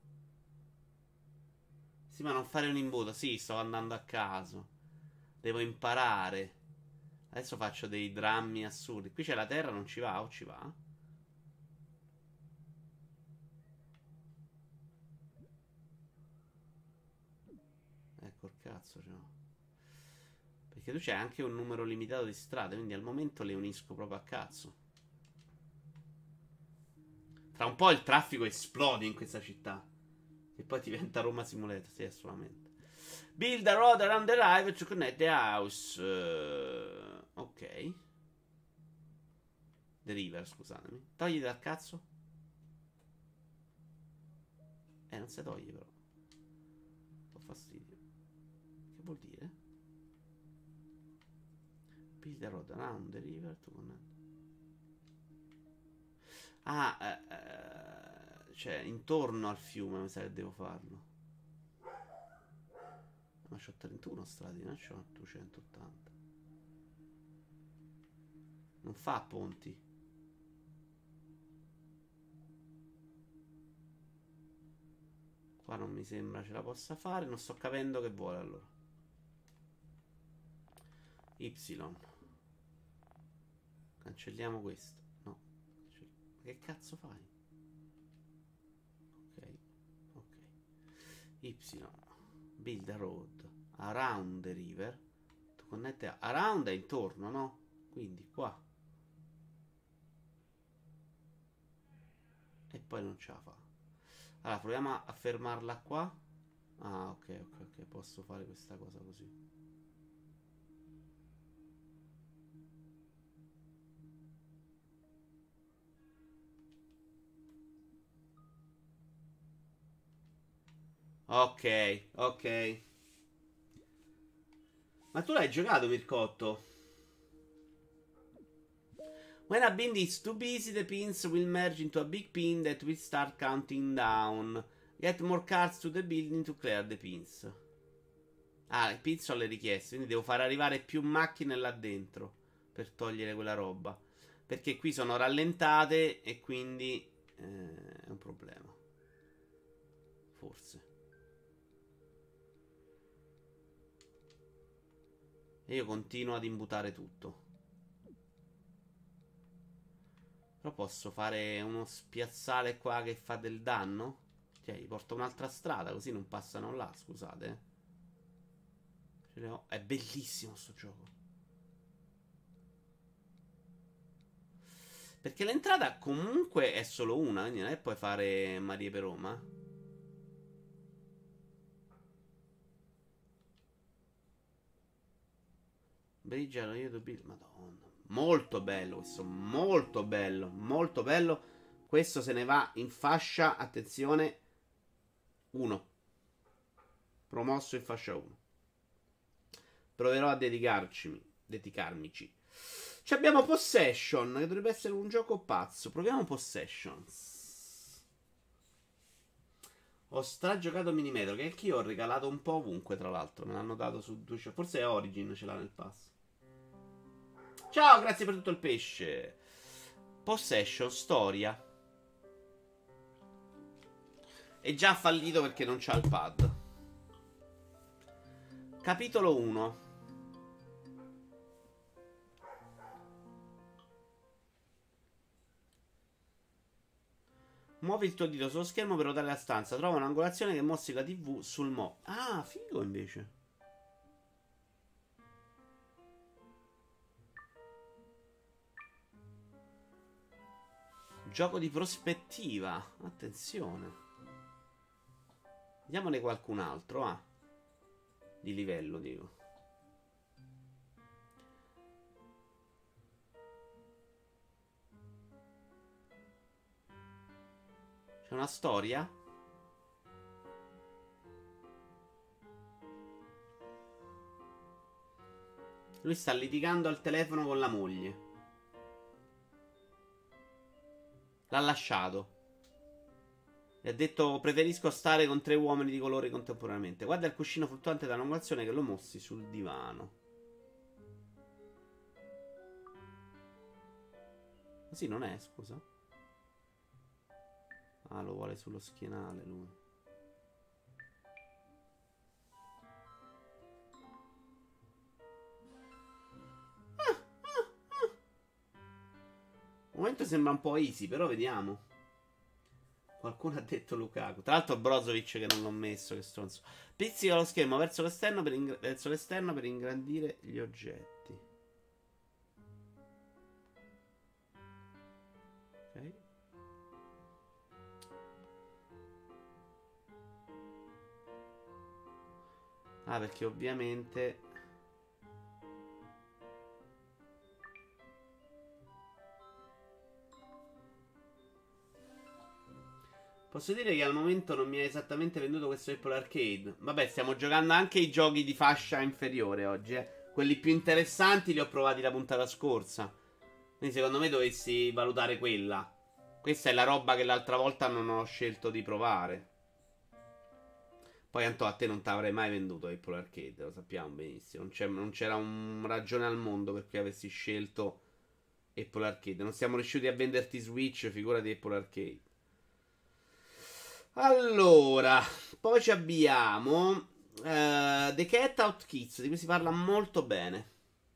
Sì, ma non fare un imbuto. Sì, sto andando a caso. Devo imparare. Adesso faccio dei drammi assurdi. Qui c'è la terra, non ci va o ci va? Ecco il cazzo, cioè. Perché tu c'hai anche un numero limitato di strade, quindi al momento le unisco proprio a cazzo. Tra un po' il traffico esplode in questa città. E poi diventa Roma Simulator, sì, assolutamente. Build a road around the river to connect the house. Uh, ok. The river, scusatemi. Togli dal cazzo. Eh, non si toglie però. Fa fastidio. Che vuol dire? Build a road around the river to connect. Ah, eh, eh, Cioè, intorno al fiume mi sa che devo farlo. Ma c'ho trentuno strati, non c'ho duecentottanta. Non fa ponti. Qua non mi sembra ce la possa fare. Non sto capendo che vuole allora. Y. Cancelliamo questo. No. Che cazzo fai? Ok. Ok. Y. Build a road. Around the river. To connect a... Around è intorno, no? Quindi qua. E poi non ce la fa. Allora, proviamo a fermarla qua. Ah, ok, ok, ok. Posso fare questa cosa così. Ok, ok. Ma tu l'hai giocato, Mircotto? When a bin is too busy, the pins will merge into a big pin that will start counting down. Get more cards to the building to clear the pins. Ah, i pins sono le richieste, quindi devo far arrivare più macchine là dentro per togliere quella roba. Perché qui sono rallentate e quindi eh, è un problema. Forse. E io continuo ad imbutare tutto. Però posso fare uno spiazzale qua che fa del danno? Cioè, gli porto un'altra strada, così non passano là, scusate. Ce le ho. È bellissimo sto gioco. Perché l'entrata comunque è solo una, quindi non è puoi fare Marie per Roma. Bridge allo io Bill. Madonna. Molto bello questo, molto bello, molto bello. Questo se ne va in fascia, attenzione, uno. Promosso in fascia uno. Proverò a dedicarci, dedicarmici. Ci abbiamo Possession, che dovrebbe essere un gioco pazzo. Proviamo Possessions. Ho stragiocato Minimetro, che anch'io ho regalato un po' ovunque, tra l'altro. Me l'hanno dato su due. Forse è Origin, ce l'ha nel pass. Ciao, grazie per tutto il pesce. Possession, storia. È già fallito perché non c'ha il pad. Capitolo uno. Muovi il tuo dito sullo schermo per ruotare la stanza. Trova un'angolazione che mostri la tivù sul mo. Ah, figo invece. Gioco di prospettiva. Attenzione. Vediamone qualcun altro. Ah. Di livello, dico. C'è una storia? Lui sta litigando al telefono con la moglie. L'ha lasciato. E ha detto preferisco stare con tre uomini di colore contemporaneamente. Guarda il cuscino fluttuante dall'angolazione che lo mossi sul divano. Così non è, scusa. Ah, lo vuole sullo schienale lui. Ah, ah, ah. Al momento sembra un po' easy, però vediamo. Qualcuno ha detto Lukaku. Tra l'altro Brozovic che non l'ho messo, che stronzo. Pizzica lo schermo verso l'esterno per, ing- verso l'esterno per ingrandire gli oggetti. Ok. Ah, perché ovviamente... Posso dire che al momento non mi ha esattamente venduto questo Apple Arcade. Vabbè, stiamo giocando anche i giochi di fascia inferiore oggi, eh. Quelli più interessanti li ho provati la puntata scorsa. Quindi secondo me dovessi valutare quella. Questa è la roba che l'altra volta non ho scelto di provare. Poi Anto, a te non ti avrei mai venduto Apple Arcade, lo sappiamo benissimo. Non, c'è, non c'era un ragione al mondo per cui avessi scelto Apple Arcade. Non siamo riusciti a venderti Switch, figurati Apple Arcade. Allora, poi ci abbiamo uh, The Cat Out Kids, di cui si parla molto bene.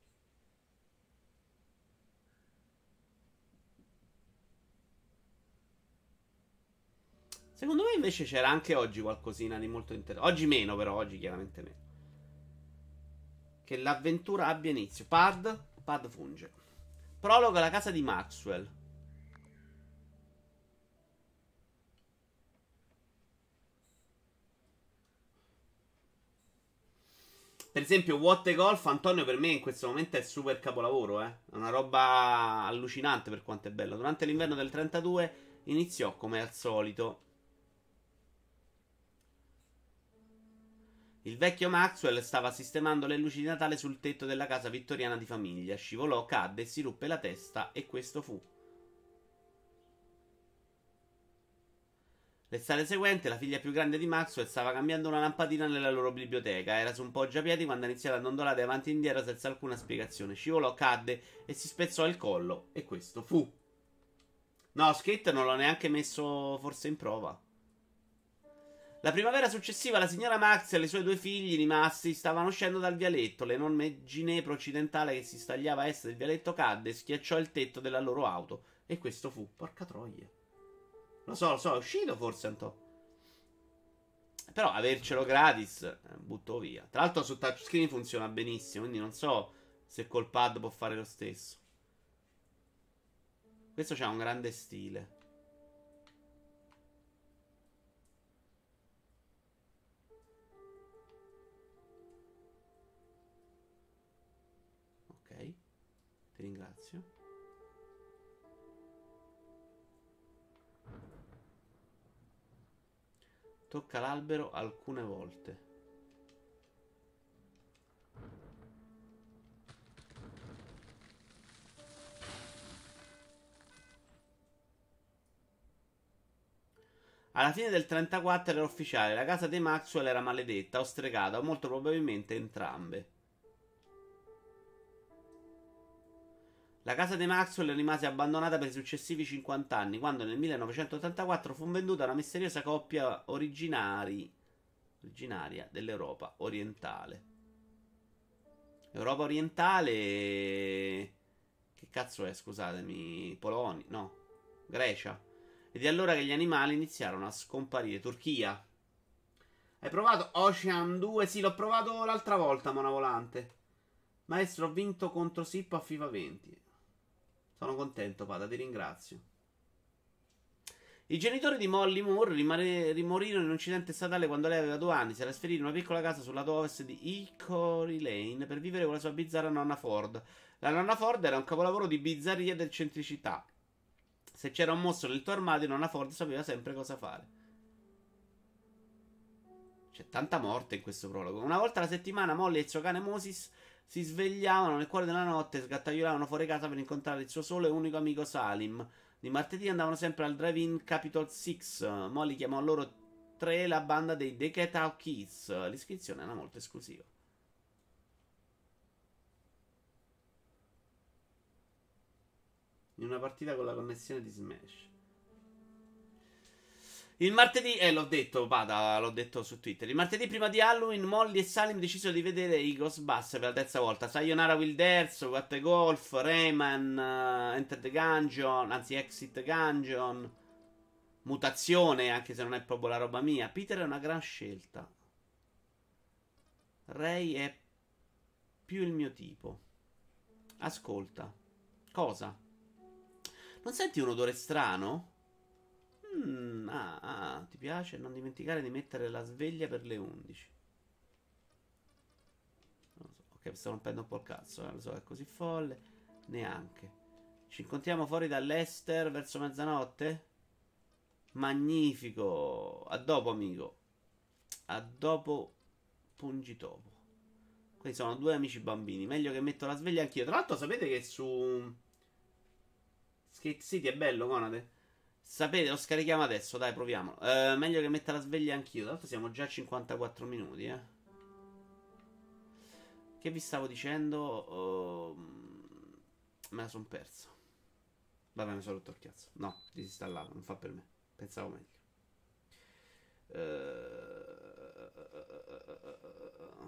Secondo me invece c'era anche oggi qualcosina di molto interessante. Oggi meno, però, oggi chiaramente meno. Che l'avventura abbia inizio. Pad, Pad funge. Prologo alla casa di Maxwell. Per esempio, What the Golf, Antonio, per me in questo momento è super capolavoro, eh. È una roba allucinante per quanto è bello. Durante l'inverno del trentadue iniziò, come al solito. Il vecchio Maxwell stava sistemando le luci di Natale sul tetto della casa vittoriana di famiglia. Scivolò, cadde e si ruppe la testa e questo fu. L'estate seguente la figlia più grande di Maxwell stava cambiando una lampadina nella loro biblioteca. Era su un poggiapiedi quando ha iniziato a dondolare avanti e indietro senza alcuna spiegazione. Scivolò, cadde e si spezzò il collo e questo fu. No, Skate non l'ho neanche messo forse in prova. La primavera successiva la signora Maxwell e i suoi due figli rimasti stavano uscendo dal vialetto. L'enorme ginepro occidentale che si stagliava a est del vialetto cadde e schiacciò il tetto della loro auto. E questo fu. Porca troia. Lo so, lo so, è uscito forse Antò. Però avercelo gratis, eh, butto via. Tra l'altro su touchscreen funziona benissimo, quindi non so se col pad può fare lo stesso. Questo c'ha un grande stile. Ti ringrazio. Tocca l'albero alcune volte. Alla fine del trentaquattro era ufficiale. La casa dei Maxwell era maledetta o stregata, o molto probabilmente entrambe. La casa dei Maxwell rimase abbandonata per i successivi cinquanta anni, quando nel millenovecentottantaquattro fu venduta a una misteriosa coppia originari, originaria dell'Europa orientale. Europa orientale... Che cazzo è, scusatemi? Polonia? No. Grecia. Ed è allora che gli animali iniziarono a scomparire. Turchia. Hai provato Ocean due? Sì, l'ho provato l'altra volta, Mona Volante. Maestro, ho vinto contro Sippo a FIFA venti. Sono contento, Pada, ti ringrazio. I genitori di Molly Moore rimane- rimorirono in un incidente statale quando lei aveva due anni. Si era trasferito in una piccola casa sul lato ovest di Hickory Lane per vivere con la sua bizzarra nonna Ford. La nonna Ford era un capolavoro di bizzarria ed eccentricità. Se c'era un mostro nel tuo armadio, nonna Ford sapeva sempre cosa fare. C'è tanta morte in questo prologo. Una volta alla settimana Molly e il suo cane Moses si svegliavano nel cuore della notte e sgattaiolavano fuori casa per incontrare il suo solo e unico amico Salim. Di martedì andavano sempre al drive-in Capitol sei. Molly chiamò loro tre la banda dei The Cat Out Kids. L'iscrizione era molto esclusiva. In una partita con la connessione di Smash. Il martedì, eh, l'ho detto, Pada, l'ho detto su Twitter. Il martedì prima di Halloween, Molly e Salim decisero di vedere i Ghostbusters per la terza volta. Sayonara Will Dance, What the Golf, Rayman, uh, Enter the Gungeon, anzi Exit Gungeon, Mutazione, anche se non è proprio la roba mia. Peter è una gran scelta. Ray è più il mio tipo. Ascolta. Cosa? Non senti un odore strano? Mm, ah, ah, ti piace? Non dimenticare di mettere la sveglia per le undici. Non lo so. Ok, mi sto rompendo un po' il cazzo, eh. Lo so, è così folle. Neanche. Ci incontriamo fuori dall'Ester verso mezzanotte? Magnifico. A dopo, amico. A dopo, Pungitopo. Questi sono due amici bambini. Meglio che metto la sveglia anch'io. Tra l'altro sapete che su Skate City è bello, Conate? Sapete, lo scarichiamo adesso, dai, proviamo. Eh, meglio che metta la sveglia anch'io. Tra l'altro siamo già a cinquantaquattro minuti, eh. Che vi stavo dicendo? Oh, me la son perso. Vabbè, mi sono rotto il cazzo. No, disinstallato, non fa per me. Pensavo meglio. Uh...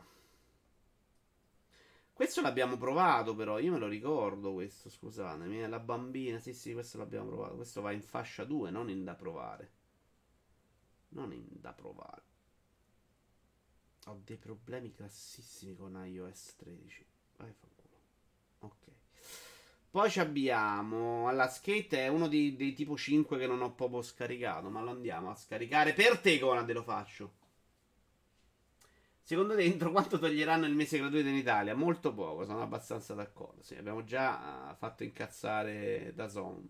Questo l'abbiamo provato, però. Io me lo ricordo questo, scusatemi. La bambina, sì, sì, questo l'abbiamo provato. Questo va in fascia due, non in da provare. Non in da provare. Ho dei problemi classissimi con iOS tredici. Vai, fa culo. Ok. Poi abbiamo. Alla Skate è uno dei, dei tipo cinque che non ho proprio scaricato. Ma lo andiamo a scaricare per te, Conad, lo faccio. Secondo te entro quanto toglieranno il mese gratuito in Italia? Molto poco, sono abbastanza d'accordo. Sì, abbiamo già fatto incazzare da Zone.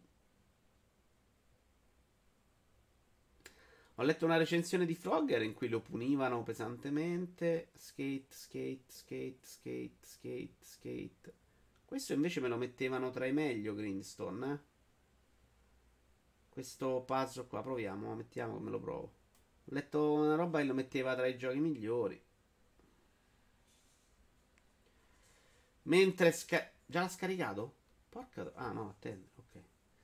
Ho letto una recensione di Frogger in cui lo punivano pesantemente. Skate, skate, skate, skate, skate, skate. Questo invece me lo mettevano tra i meglio, Greenstone, eh? Questo puzzle qua, proviamo, mettiamo che me lo provo. Ho letto una roba che lo metteva tra i giochi migliori. Mentre sca- già l'ha scaricato? Porca. Ah no, attende, ok.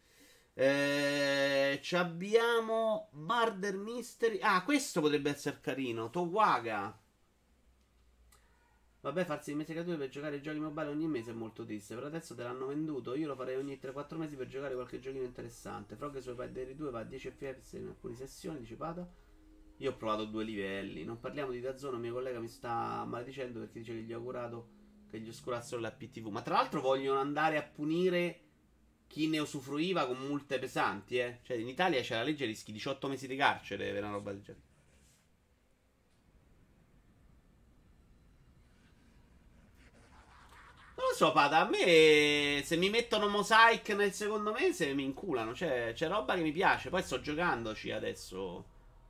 Eh, ci abbiamo Murder Mystery. Ah, questo potrebbe essere carino. Towaga. Vabbè, farsi il mese gratuito per giocare ai giochi mobile ogni mese è molto triste. Però adesso te l'hanno venduto. Io lo farei ogni tre quattro mesi per giocare qualche giochino interessante. Frog su iPad Air due va a dieci F P S in alcune sessioni, dice Pata. Io ho provato due livelli. Non parliamo di Dazzono. Mio collega mi sta maledicendo perché dice che gli ho augurato che gli oscurassero la P T V. Ma tra l'altro vogliono andare a punire chi ne usufruiva con multe pesanti, eh. Cioè, in Italia c'è la legge, rischi diciotto mesi di carcere per una roba del genere. Non lo so, Pata, a me se mi mettono Mosaic nel secondo mese mi inculano. Cioè, c'è roba che mi piace. Poi sto giocandoci adesso.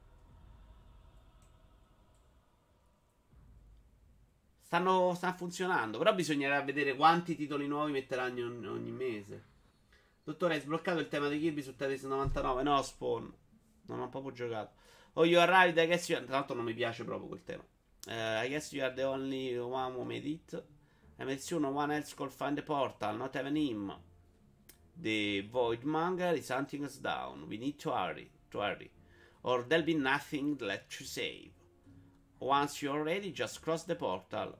Stanno, stanno funzionando. Però bisognerà vedere quanti titoli nuovi metteranno ogni, ogni mese. Dottore, hai sbloccato il tema di Kirby su Tetris novantanove? No, Spawn. Non ho proprio giocato. Oh, you arrived, I guess you are... Tra l'altro non mi piace proprio quel tema. Uh, I guess you are the only one who made it. I made sure no one else could find the portal, not even him. The Void Monger is hunting us down. We need to hurry, to hurry. Or there'll be nothing left to save. Once you're ready, just cross the portal.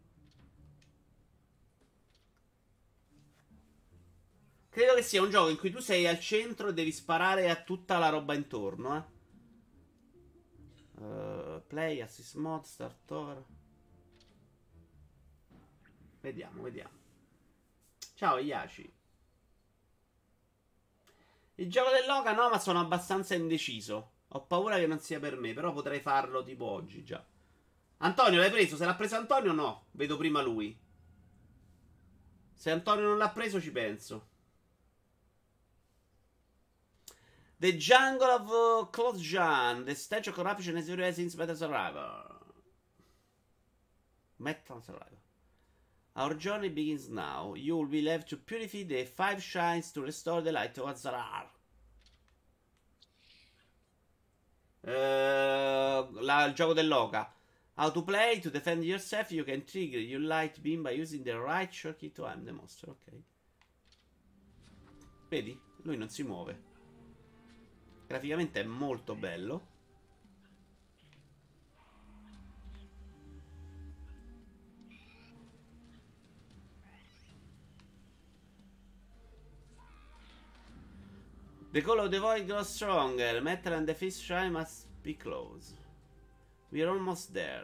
Credo che sia un gioco in cui tu sei al centro e devi sparare a tutta la roba intorno, eh. Uh, play, assist mode, start over. Vediamo, vediamo. Ciao, Iaci. Il gioco dell'Oca no, ma sono abbastanza indeciso. Ho paura che non sia per me, però potrei farlo tipo oggi già. Antonio, l'hai preso? Se l'ha preso Antonio, no. Vedo prima lui. Se Antonio non l'ha preso, ci penso. The Jungle of uh, Closjan. The stage of corruption is everywhere since Metal's arrival. Metal's arrival. Our journey begins now. You will be left to purify the five shrines to restore the light to Azarar. Uh, la, il gioco dell'Oca. How to play, to defend yourself, you can trigger your light beam by using the right shortcut to aim the monster. Ok. Vedi? Lui non si muove. Graficamente è molto bello. The call of the void grows stronger. Metal and the fish shrine must be close. We are almost there.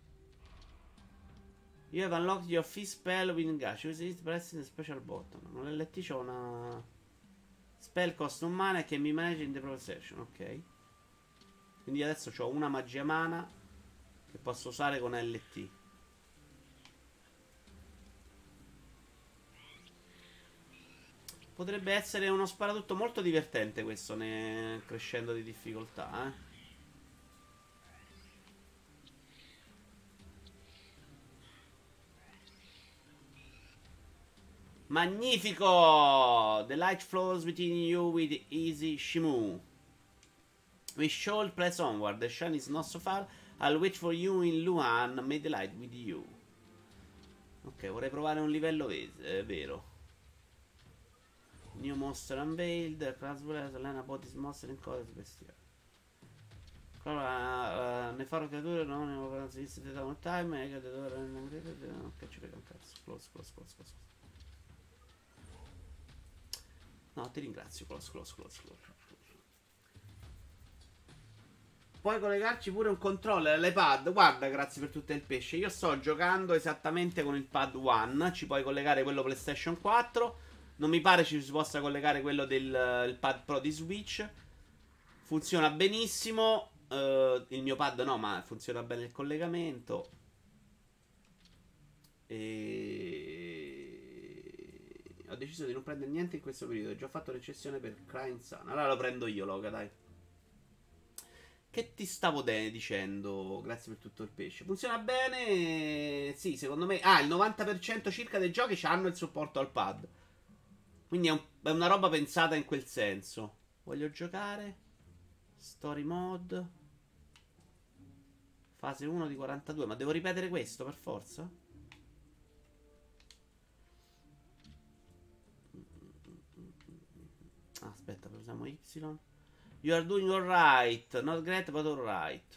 You have unlocked your fish spell with Gash. Use it pressing the special button. Nell'L T c'ho una spell cost un mana che mi manage in the procession. Ok. Quindi adesso ho una magia mana che posso usare con L T. Potrebbe essere uno sparatutto molto divertente questo, ne... crescendo di difficoltà, eh. Magnifico! The light flows between you with easy shimu. We shall press onward. The sun is not so far. I'll wait for you in Luan. May the light with you. Ok, vorrei provare un livello eh, vero. New monster unveiled. Craswell Lena bought this monster in codice bestiale. Allora, uh, ne farò creature, non ne ho visto da un time. E che ok, ci frega un cazzo. Close, close, close, close. No, ti ringrazio. Close, close, close, close. Puoi collegarci pure un controller all'iPad. Guarda, grazie per tutto il pesce. Io sto giocando esattamente con il Pad One. Ci puoi collegare quello PlayStation quattro. Non mi pare ci si possa collegare quello del il Pad Pro di Switch. Funziona benissimo. Uh, il mio pad no, ma funziona bene il collegamento. E... ho deciso di non prendere niente in questo periodo. Ho già fatto l'eccezione per Crying Sun. Allora lo prendo io, Loga, dai. Che ti stavo de- dicendo? Grazie per tutto il pesce. Funziona bene. Sì, secondo me. Ah, il novanta per cento circa dei giochi hanno il supporto al pad. Quindi è, un, è una roba pensata in quel senso. Voglio giocare. Story mode. Fase uno di quarantadue. Ma devo ripetere questo per forza? Ah, aspetta, usiamo Y. You are doing alright. Not great, but alright.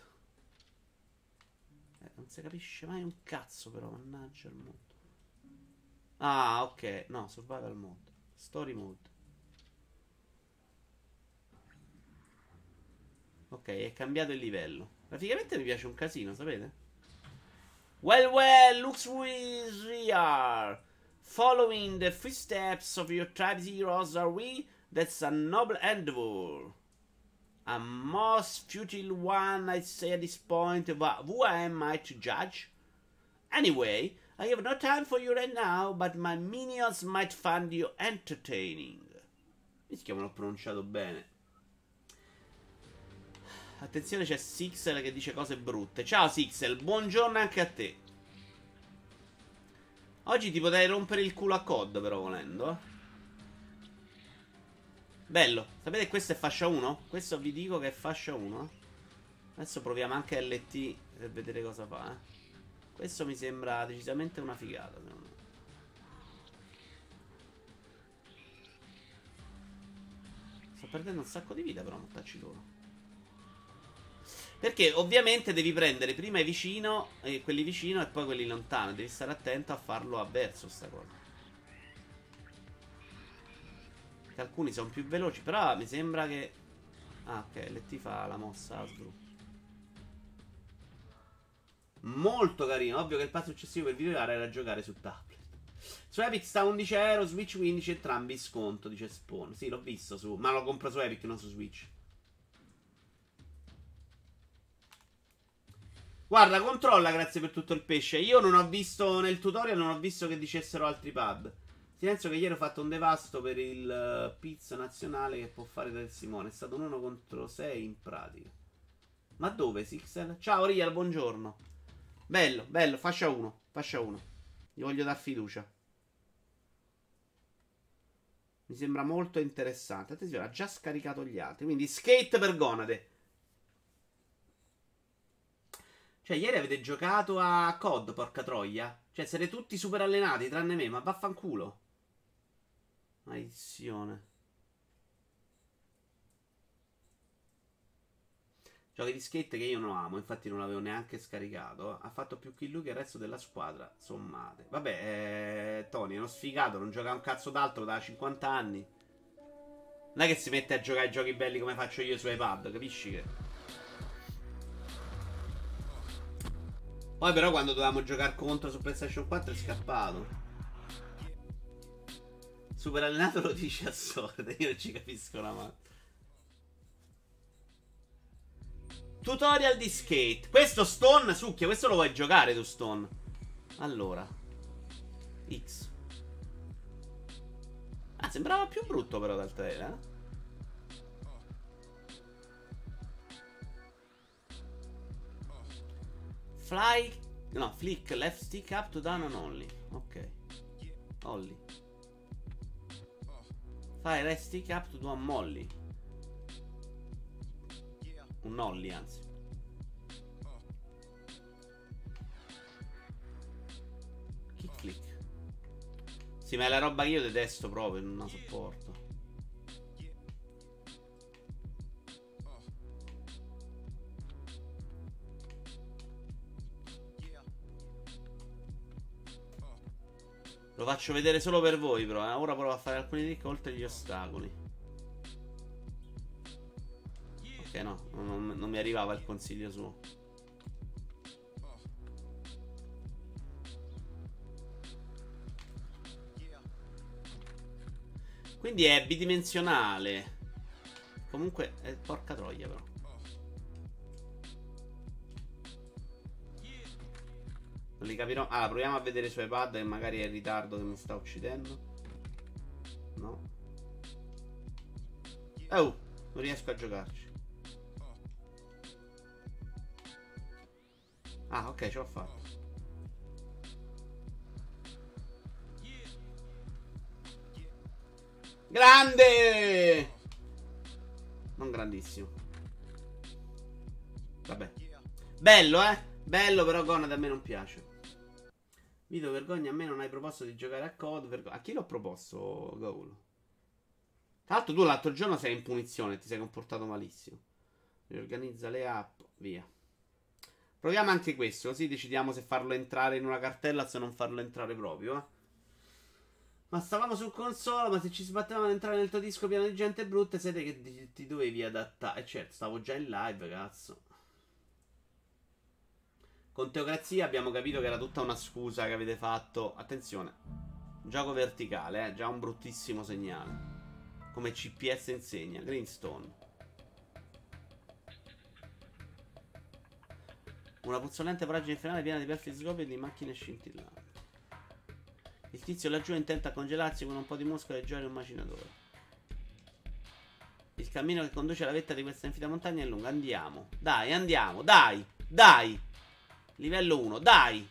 Eh, non si capisce mai un cazzo, però. Mannaggia il mondo. Ah, ok. No, survival mode. Story mode. Ok, è cambiato il livello. Praticamente mi piace un casino, sapete? Well, well, looks we are. Following the footsteps of your tribe's heroes are we? That's a noble endeavor. A most futile one, I'd say at this point, but who am I to judge? Anyway, I have no time for you right now, but my minions might find you entertaining. Mischia, me l'ho pronunciato bene. Attenzione, c'è Sixel che dice cose brutte. Ciao Sixel, buongiorno anche a te. Oggi ti potrei rompere il culo a C O D, però, volendo, eh. Bello. Sapete che questo è fascia uno? Questo vi dico che è fascia uno, eh. Adesso proviamo anche L T per vedere cosa fa, eh. Questo mi sembra decisamente una figata, secondo me. Sto perdendo un sacco di vita, però, mortacci loro. Perché ovviamente devi prendere prima i vicino, eh, quelli vicino e poi quelli lontano. Devi stare attento a farlo avverso sta cosa. Che alcuni sono più veloci, però mi sembra che... ah, ok, L T fa la mossa Asbro. Molto carino. Ovvio che il passo successivo per videoare era giocare su tablet. Su Epic sta undici euro, Switch quindici, entrambi in sconto, dice Spawn. Sì, l'ho visto su... ma lo compro su Epic, non su Switch. Guarda, controlla, grazie per tutto il pesce. Io non ho visto nel tutorial, non ho visto che dicessero altri pad. Silenzio che ieri ho fatto un devasto per il uh, pizza nazionale che può fare del Simone. È stato un uno contro sei in pratica. Ma dove, Sixel? Ciao, Rial, buongiorno. Bello, bello, fascia uno, fascia uno. Gli voglio dar fiducia. Mi sembra molto interessante. Attenzione, ha già scaricato gli altri. Quindi skate per gonade. Cioè, ieri avete giocato a C O D, porca troia. Cioè, siete tutti super allenati, tranne me, ma vaffanculo. Maledizione. Giochi di skate che io non amo, infatti non l'avevo neanche scaricato. Ha fatto più kill lui che il resto della squadra, sommate. Vabbè, eh, Tony è uno sfigato, non gioca un cazzo d'altro da cinquanta anni. Non è che si mette a giocare giochi belli come faccio io su iPad, capisci che... Poi però quando dovevamo giocare contro su PlayStation quattro è scappato. Super allenato lo dice a sorte. Io non ci capisco una mazza. Tutorial di skate. Questo Stone, succhia, questo lo vuoi giocare tu Stone? Allora X. Ah, sembrava più brutto però dal trailer, eh? Fly. No, flick left stick up to down and only. Ok. Ollie. Fai right stick up to do a molly. Un nolly, anzi. Kick click. Sì, ma è la roba che io detesto proprio, non la sopporto. Lo faccio vedere solo per voi, però. Eh. Ora provo a fare alcuni trick oltre gli ostacoli. Ok, no, non, non mi arrivava il consiglio suo. Quindi è bidimensionale. Comunque, è porca troia, però. Non li capirò. Ah, proviamo a vedere su iPad che magari è il ritardo che mi sta uccidendo. No. Oh, non riesco a giocarci. Ah, ok, ce l'ho fatto. Grande! Non grandissimo. Vabbè. Bello, eh? Bello, però Gonad a me non piace. Vito, vergogna, a me non hai proposto di giocare a C O D. Vergogna. A chi l'ho proposto, Gaul? Tra l'altro tu l'altro giorno sei in punizione e ti sei comportato malissimo. Riorganizza le app, via. Proviamo anche questo, così decidiamo se farlo entrare in una cartella o se non farlo entrare proprio, eh. Ma stavamo su console, ma se ci sbattevamo ad entrare nel tuo disco pieno di gente brutta, siete che ti, ti dovevi adattare. E eh certo, stavo già in live, cazzo. Con Teocrazia abbiamo capito che era tutta una scusa che avete fatto. Attenzione, gioco verticale, eh, già un bruttissimo segnale. Come C P S insegna. Greenstone. Una puzzolente voragine infernale piena di perfili scopi e di macchine scintillanti. Il tizio laggiù è intento a congelarsi con un po' di muscolo e giocare un macinatore. Il cammino che conduce alla vetta di questa infinita montagna è lungo. Andiamo. Dai, andiamo. Dai. Dai. Livello uno. Dai.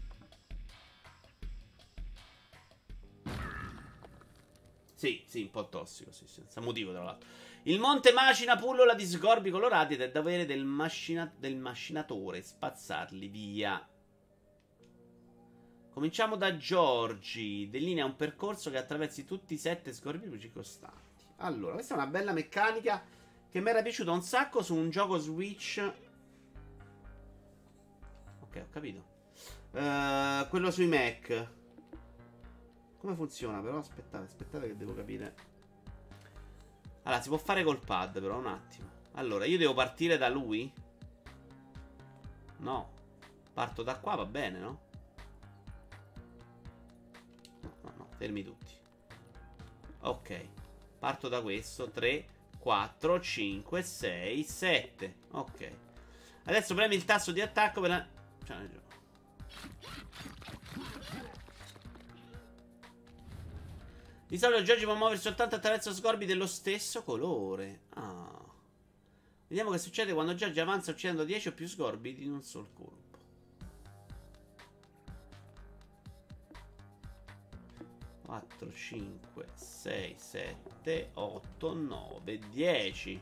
Sì, sì, un po' tossico, sì, senza motivo tra l'altro. Il monte macina pullola di scorbi colorati ed è dovere del, macina- del macinatore spazzarli via. Cominciamo da Giorgi. Delinea un percorso che attraversi tutti i sette scorbi circostanti. Allora, questa è una bella meccanica che mi era piaciuta un sacco su un gioco Switch. Ok, ho capito. Uh, quello sui Mac. Come funziona però? Aspettate, aspettate che devo capire. Allora, si può fare col pad però, un attimo. Allora, io devo partire da lui? No. Parto da qua, va bene, no? No, no, no, fermi tutti. Ok. Parto da questo. tre, quattro, cinque, sei, sette. Ok. Adesso premi il tasto di attacco per... La... Cioè, di solito Giorgi può muoversi soltanto attraverso scorbi dello stesso colore. Ah. Vediamo che succede quando Giorgi avanza uccidendo dieci o più scorbi in un sol colpo. quattro, cinque, sei, sette, otto, nove, dieci.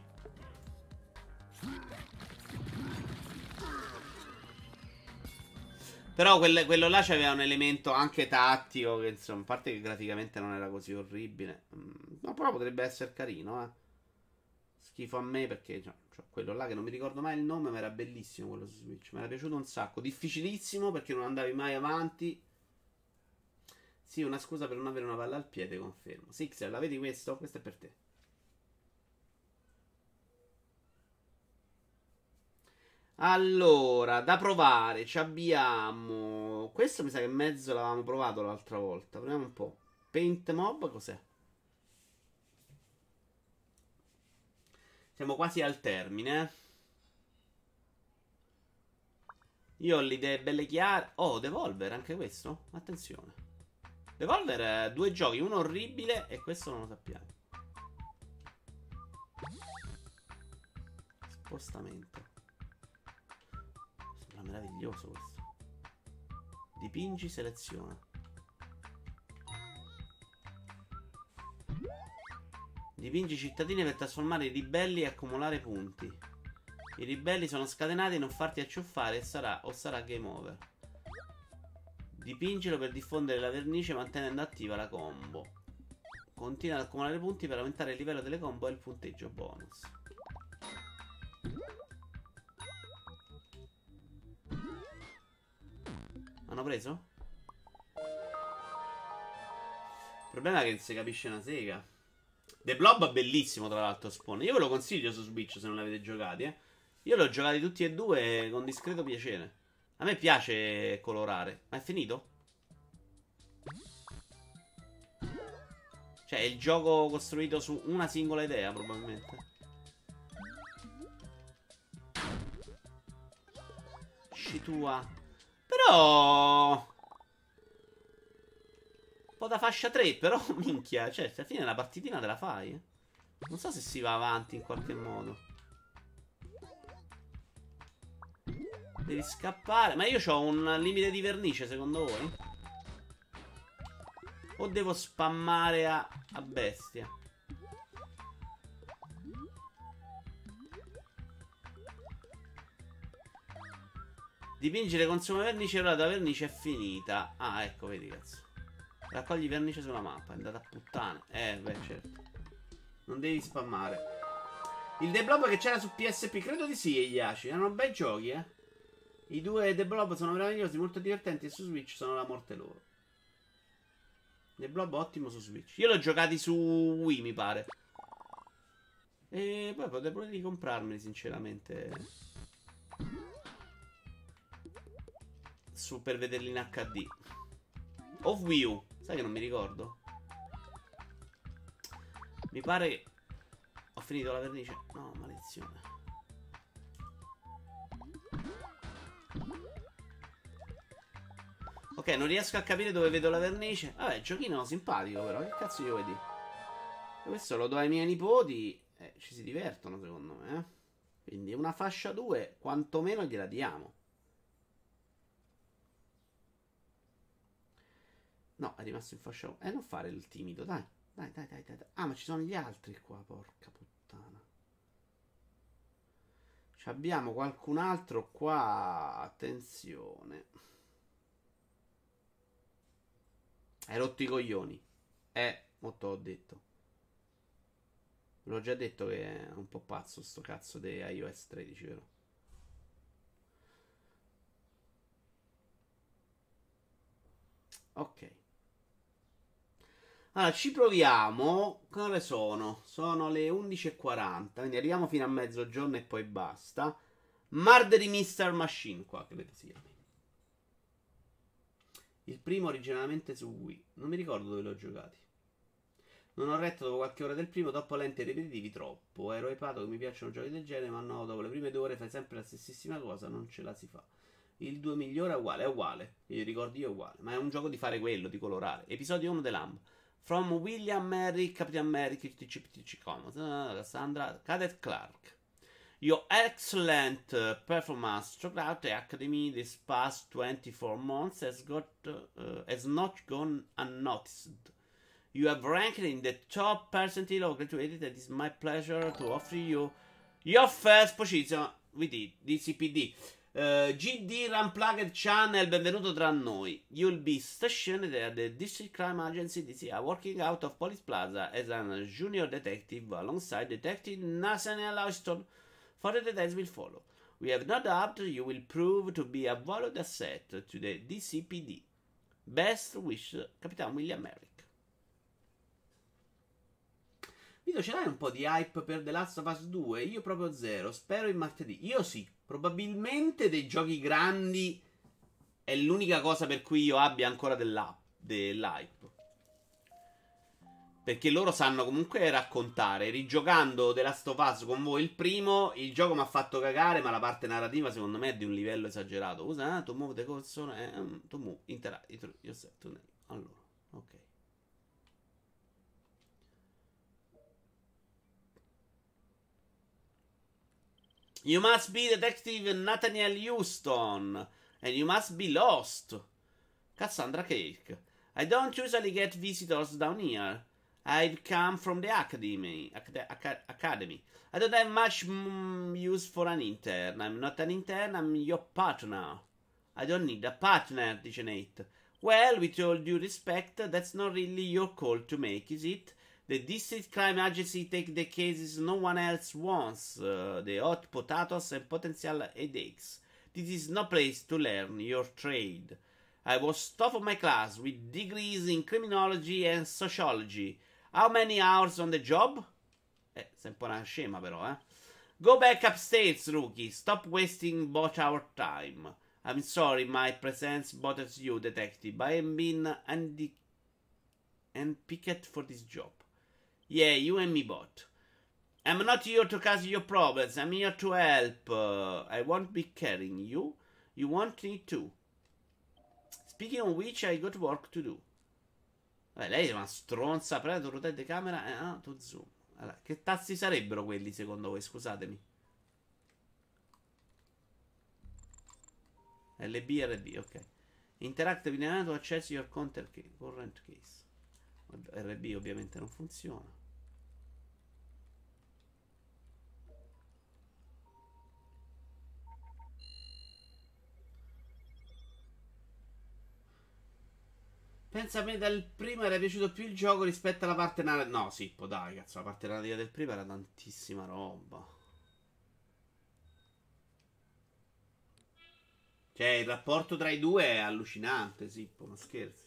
Però quel, quello là c'aveva un elemento anche tattico che insomma, a parte che graficamente non era così orribile. Mm, no, però potrebbe essere carino, eh. Schifo a me perché cioè, cioè, quello là che non mi ricordo mai il nome, ma era bellissimo quello su Switch. Mi era piaciuto un sacco. Difficilissimo perché non andavi mai avanti. Sì, una scusa per non avere una palla al piede, confermo. Sixer, la vedi questo? Questo è per te. Allora, da provare, ci abbiamo... Questo mi sa che mezzo l'avevamo provato l'altra volta. Proviamo un po'. Paint Mob, cos'è? Siamo quasi al termine. Io ho le idee belle chiare. Oh, Devolver, anche questo? Attenzione. Devolver, eh, due giochi, uno orribile e questo non lo sappiamo. Spostamento. Sembra meraviglioso questo. Dipingi, seleziona. Dipingi i cittadini per trasformare i ribelli e accumulare punti. I ribelli sono scatenati, non farti acciuffare e sarà, o sarà game over. Dipingilo per diffondere la vernice mantenendo attiva la combo. Continua ad accumulare punti per aumentare il livello delle combo e il punteggio bonus. Hanno preso? Il problema è che non si capisce una sega. The Blob è bellissimo, tra l'altro, Spawn. Io ve lo consiglio su Switch se non l'avete giocati, eh. Io li ho giocati tutti e due con discreto piacere. A me piace colorare. Ma è finito? Cioè, è il gioco costruito su una singola idea, probabilmente. Scitua. Però... un po' da fascia tre, però minchia. Cioè, alla fine la partitina te la fai, eh. Non so se si va avanti in qualche modo. Devi scappare. Ma io ho un limite di vernice, secondo voi? O devo spammare a, a bestia? Dipingere consuma vernice, ora la vernice è finita. Ah, ecco, vedi, cazzo. Raccogli vernice sulla mappa, è andata a puttane. Eh, beh, certo. Non devi spammare. Il The Blob che c'era su P S P, credo di sì, Egliaci. Erano bei giochi, eh. I due The Blob sono meravigliosi, molto divertenti e su Switch sono la morte loro. The Blob ottimo su Switch. Io l'ho giocati su Wii, mi pare. E poi potrei pure ricomprarmeli, sinceramente. Su per vederli in H D. O Wii U. Sai che non mi ricordo. Mi pare che ho finito la vernice. No, maledizione. Ok, non riesco a capire dove vedo la vernice. Vabbè, giochino simpatico però. Che cazzo io vedi? Questo lo do ai miei nipoti. Eh, ci si divertono secondo me, eh? Quindi una fascia due quantomeno gliela diamo. No, è rimasto in fascia uno. Eh, non fare il timido, dai. Dai, dai, dai, dai. Ah, ma ci sono gli altri qua, porca puttana. Ci abbiamo qualcun altro qua. Attenzione. Hai rotto i coglioni. Eh, molto ho detto. L'ho già detto che è un po' pazzo sto cazzo di iOS tredici, vero? Ok. Allora, ci proviamo. Che ore sono? Sono le undici e quaranta. Quindi arriviamo fino a mezzogiorno e poi basta. Murdery mister Machine qua, credo sia. Il primo originalmente su Wii. Non mi ricordo dove l'ho giocati. Non ho retto dopo qualche ora del primo, troppo lenti e ripetitivi, troppo. Ero ipato che mi piacciono giochi del genere, ma no, dopo le prime due ore fai sempre la stessissima cosa, non ce la si fa. Il due migliore è uguale, è uguale. Io ricordo io è uguale. Ma è un gioco di fare quello, di colorare. Episodio uno The Lamb. From William Merrick, Captain Merrick, T C P T C Commons, Cassandra, Cadet Clark. Your excellent uh, performance throughout the academy this past twenty-four months has got uh, has not gone unnoticed. You have ranked in the top percentile of graduated, and it's my pleasure to offer you your first position with the D C P D. Uh, G D Unplugged Channel, benvenuto tra noi. You'll be stationed at the District Crime Agency D C A, working out of Police Plaza as a junior detective alongside Detective Nathaniel Austin. Further details will follow. We have no doubt you will prove to be a valued asset to the D C P D. Best wish, Capitan William Merrick. Vito, ce l'hai un po' di hype per The Last of Us due? Io proprio zero. Spero in martedì. Io sì. Probabilmente dei giochi grandi è l'unica cosa per cui io abbia ancora dell'hype. Perché loro sanno comunque raccontare. Rigiocando The Last of Us con voi il primo, il gioco mi ha fatto cagare, ma la parte narrativa secondo me è di un livello esagerato. Usa, eh, to move the console, eh, to move, interact, yourself, allora, ok. You must be Detective Nathaniel Houston. And you must be lost. Cassandra Cake. I don't usually get visitors down here. I've come from the academy. Acad- acad- academy. I don't have much mm, use for an intern. I'm not an intern, I'm your partner. I don't need a partner, dice Nate. Well, with all due respect, that's not really your call to make, is it? The District Crime Agency take the cases no one else wants, uh, the hot potatoes and potential headaches. This is no place to learn your trade. I was top of my class with degrees in criminology and sociology. How many hours on the job? Eh, sei un po' una scema però, eh. Go back upstairs, rookie. Stop wasting both our time. I'm sorry my presence bothers you, detective. I am being handi- handpicked for this job. Yeah, you and me both. I'm not here to cause your problems. I'm here to help. Uh, I won't be carrying you. You want me to. Speaking of which, I got work to do. Vabbè, lei è una stronza. Predator, rotate camera. Eh, ah, tu zoom. Allora, che tasti sarebbero quelli secondo voi? Scusatemi. L B R B, ok. Interact with to access your current case. R B ovviamente non funziona. Pensa a me dal primo era piaciuto più il gioco rispetto alla parte narrativa. No, Sippo, dai, cazzo, la parte narrativa del primo era tantissima roba. Cioè, il rapporto tra i due è allucinante, Sippo, ma scherzi.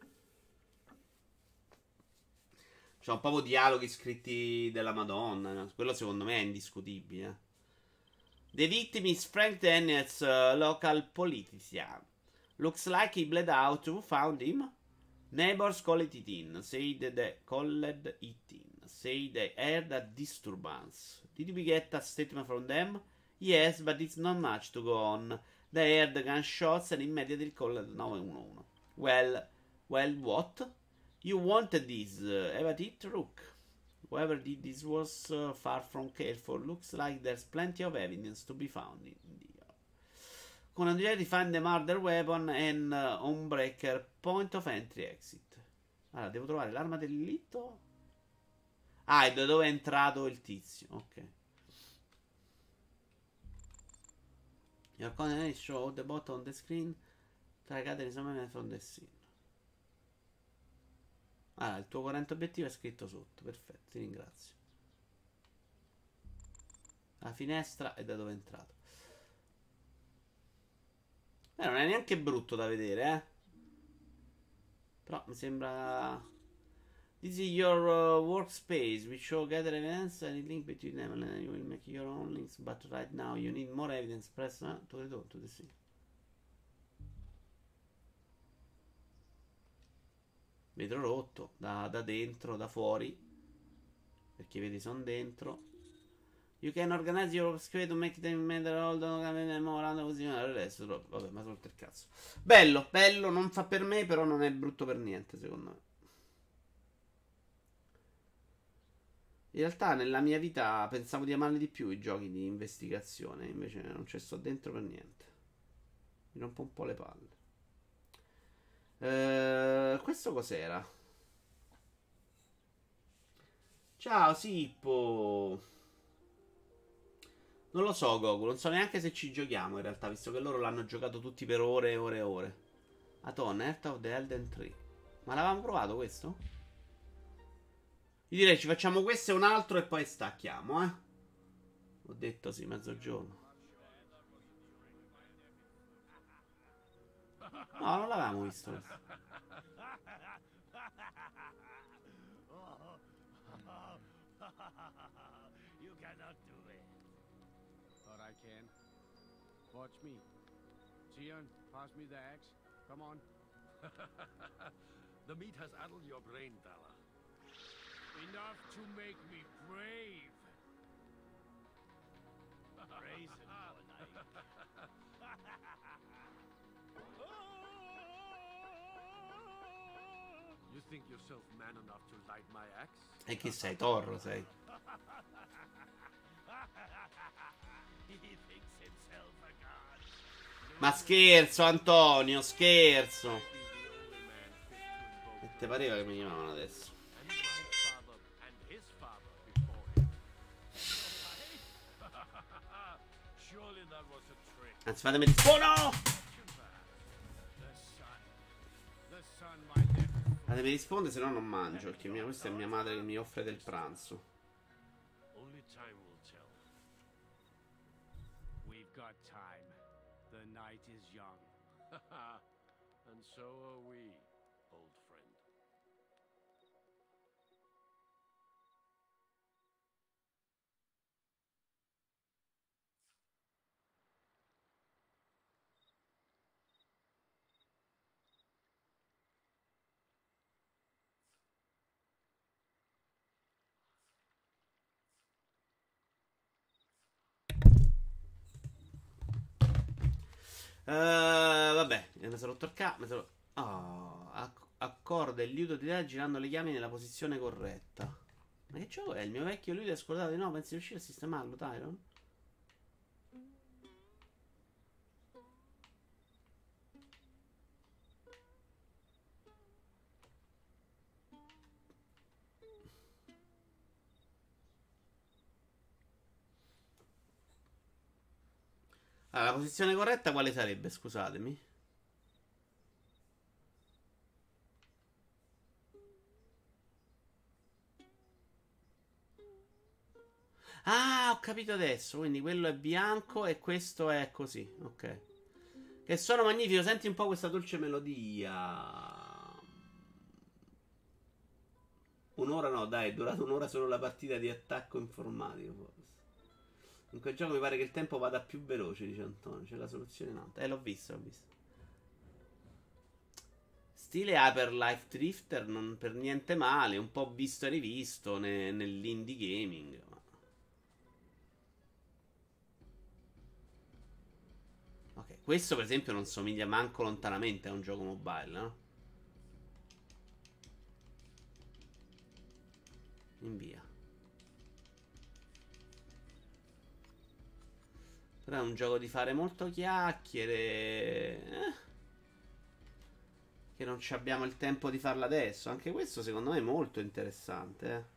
C'è un po' di dialoghi scritti della Madonna. Quello secondo me è indiscutibile. The victim is Frank Daniels, uh, local politician. Looks like he bled out. Who found him? Neighbors called it in. Said they called it in. Say they heard a disturbance. Did we get a statement from them? Yes, but it's not much to go on. They heard gunshots and immediately called nine one one. Well, well, what? You wanted this, uh, have it, Rook. Whoever did this was uh, far from careful. Looks like there's plenty of evidence to be found in the Con to find the murder weapon and uh, homebreaker point of entry exit. Allora, devo trovare l'arma del delitto. Ah, è da dove è entrato il tizio. Ok. Your coordinates show the bottom on the screen. Try gathering some evidence from the scene. Allora, il tuo corrente obiettivo è scritto sotto. Perfetto, ti ringrazio. La finestra è da dove è entrato. Eh, non è neanche brutto da vedere, eh. Però mi sembra. This is your uh, workspace. We show gather evidence and link between them. And you will make your own links. But right now you need more evidence. Press uh, to return to the scene. Vetro rotto da, da dentro, da fuori. Perché vedi, sono dentro. You can organize your workspace to make them matter all the memorandum così. Adesso, vabbè, ma sotto il cazzo. Bello, bello, non fa per me, però non è brutto per niente, secondo me. In realtà nella mia vita pensavo di amarli di più i giochi di investigazione, invece non ci sto dentro per niente. Mi rompo un po' le palle. Uh, questo cos'era? Ciao Sippo. Non lo so Goku, non so neanche se ci giochiamo in realtà, visto che loro l'hanno giocato tutti per ore e ore e ore. Aton, Earth of the Elden Tree. Ma l'avevamo provato questo? Io direi ci facciamo questo e un altro e poi stacchiamo, eh. Ho detto sì, mezzogiorno. No, non l'avevamo visto questo. You cannot do it. But I can. Watch me. Xion, pass me the axe. Come on. The meat has addled your brain, Dala. Enough to make me brave. Brazen You think yourself man enough to light my axe? E chi sei? Torro sei. He thinks himself a god. Ma scherzo Antonio, scherzo. E te pareva che mi chiamavano adesso? Surely that was a trick. Anzi, fatemi rispondere. Oh, no! The sun. The sun, my nephew. Fatemi rispondere, se no non mangio. Perché mia, questa è mia madre che mi offre del pranzo. Only time will tell. We've got time. The night is young. And so are we, old friend. Uh, vabbè, mi sono rotto il ca. Mi sono... Oh, acc- accorda il liuto di là girando le chiavi nella posizione corretta. Ma che gioco è? Il mio vecchio liuto è scordato di no? Pensi di riuscire a sistemarlo, Tyron? Allora, la posizione corretta quale sarebbe? Scusatemi. Ah, ho capito adesso. Quindi quello è bianco e questo è così. Ok. Che suono magnifico. Senti un po' questa dolce melodia. Un'ora no, dai, è durata un'ora solo la partita di attacco informatico. Forse. In quel gioco mi pare che il tempo vada più veloce, dice Antonio. C'è la soluzione no. Eh, l'ho visto, l'ho visto. Stile Hyper Life Drifter, non per niente male. Un po' visto e rivisto ne- nell'indie gaming. Ok, questo per esempio non somiglia manco lontanamente a un gioco mobile, no? Invia. Però è un gioco di fare molto chiacchiere. Eh. Che non ci abbiamo il tempo di farlo adesso. Anche questo secondo me è molto interessante. Eh.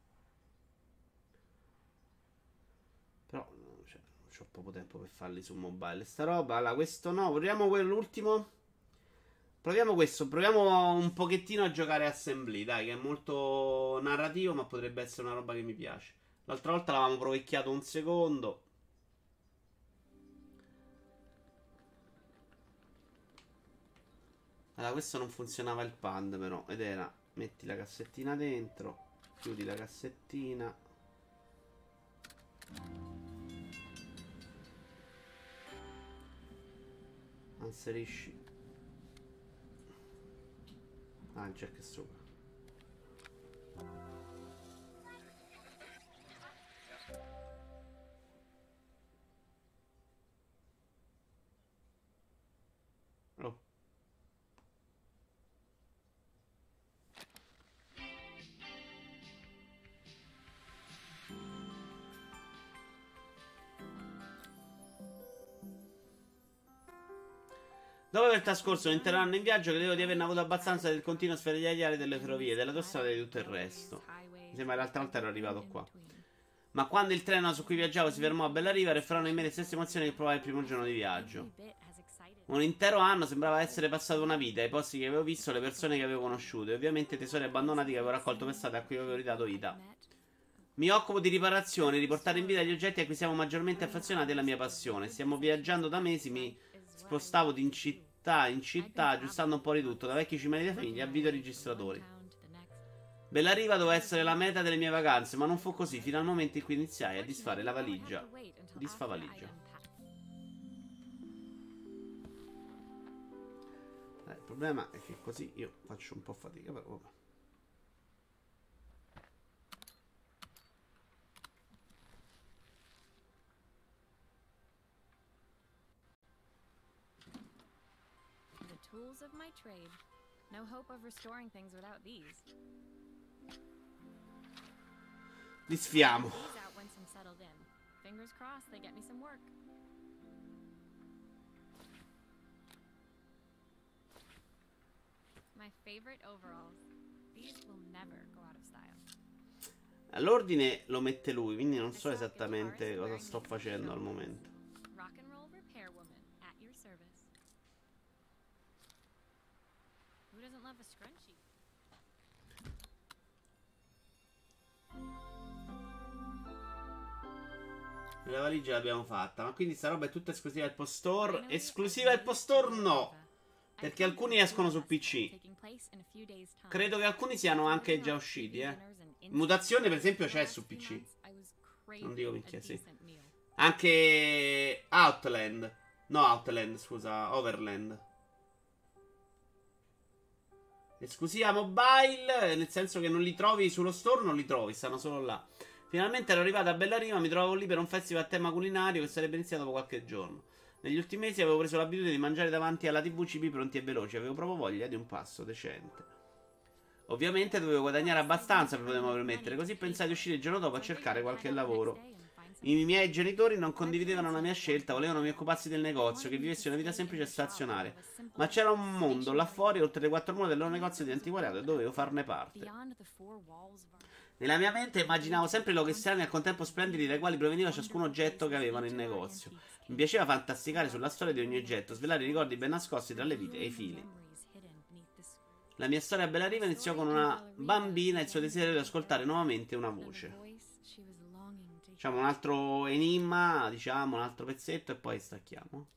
Però cioè, non c'ho proprio tempo per farli su mobile. Sta roba. Allora, questo no. Proviamo quell'ultimo. Proviamo questo. Proviamo un pochettino a giocare Assembly. Dai, che è molto narrativo, ma potrebbe essere una roba che mi piace. L'altra volta l'avevamo provecchiato un secondo. Allora, questo non funzionava il pand però. Ed era, metti la cassettina dentro, chiudi la cassettina. Inserisci. Ah, il jack è sopra. Oh. Dopo aver trascorso un intero anno in viaggio, credevo di averne avuto abbastanza del continuo sferragliare delle ferrovie, della autostrada e di tutto il resto. Mi sembra che l'altra volta ero arrivato qua. Ma quando il treno su cui viaggiavo si fermò a Bellariva, referarono in me le stesse emozioni che provai il primo giorno di viaggio. Un intero anno sembrava essere passata una vita, i posti che avevo visto, le persone che avevo conosciuto e ovviamente i tesori abbandonati che avevo raccolto per strada a cui avevo ridato vita. Mi occupo di riparazione, di portare in vita gli oggetti a cui siamo maggiormente affezionati è la mia passione. Stiamo viaggiando da mesi, mi spostavo di in città in città, aggiustando un po' di tutto, da vecchi cimeli da famiglia a videoregistratori. Bellariva doveva essere la meta delle mie vacanze, ma non fu così, fino al momento in cui iniziai a disfare la valigia. Disfavaligia. Eh, il problema è che così io faccio un po' fatica, però vabbè. Tools of my trade. No hope of restoring things without these. Li sfiamo. These out once I'm settled in. Fingers crossed they get me some work. My favorite overalls. These will never go out of style. L'ordine lo mette lui, quindi non so esattamente cosa sto facendo al momento. doesn't love a scrunchie? La valigia l'abbiamo fatta, ma quindi sta roba è tutta esclusiva del post store? Esclusiva del post store no, perché alcuni escono su P C. Credo che alcuni siano anche già usciti, eh. Mutazione per esempio c'è su P C. Non dico minchia, sì. Anche Outland. No, Outland, scusa, Overland. Esclusiva mobile, nel senso che non li trovi sullo store, non li trovi, stanno solo là. Finalmente ero arrivato a Bellarima, mi trovavo lì per un festival a tema culinario che sarebbe iniziato dopo qualche giorno. Negli ultimi mesi avevo preso l'abitudine di mangiare davanti alla tivù cibi pronti e veloci, avevo proprio voglia di un pasto decente. Ovviamente dovevo guadagnare abbastanza per potermi permettere, così pensai di uscire il giorno dopo a cercare qualche lavoro. I miei genitori non condividevano la mia scelta, volevano mi occupassi del negozio, che vivessi una vita semplice e stazionaria. Ma c'era un mondo là fuori, oltre le quattro mura del loro negozio di antiquariato, e dovevo farne parte. Nella mia mente immaginavo sempre luoghi strani e al contempo splendidi dai quali proveniva ciascun oggetto che avevano in negozio. Mi piaceva fantasticare sulla storia di ogni oggetto, svelare i ricordi ben nascosti tra le vite e i fili. La mia storia a Bellarima iniziò con una bambina e il suo desiderio di ascoltare nuovamente una voce. Facciamo un altro enigma, diciamo, un altro pezzetto e poi stacchiamo.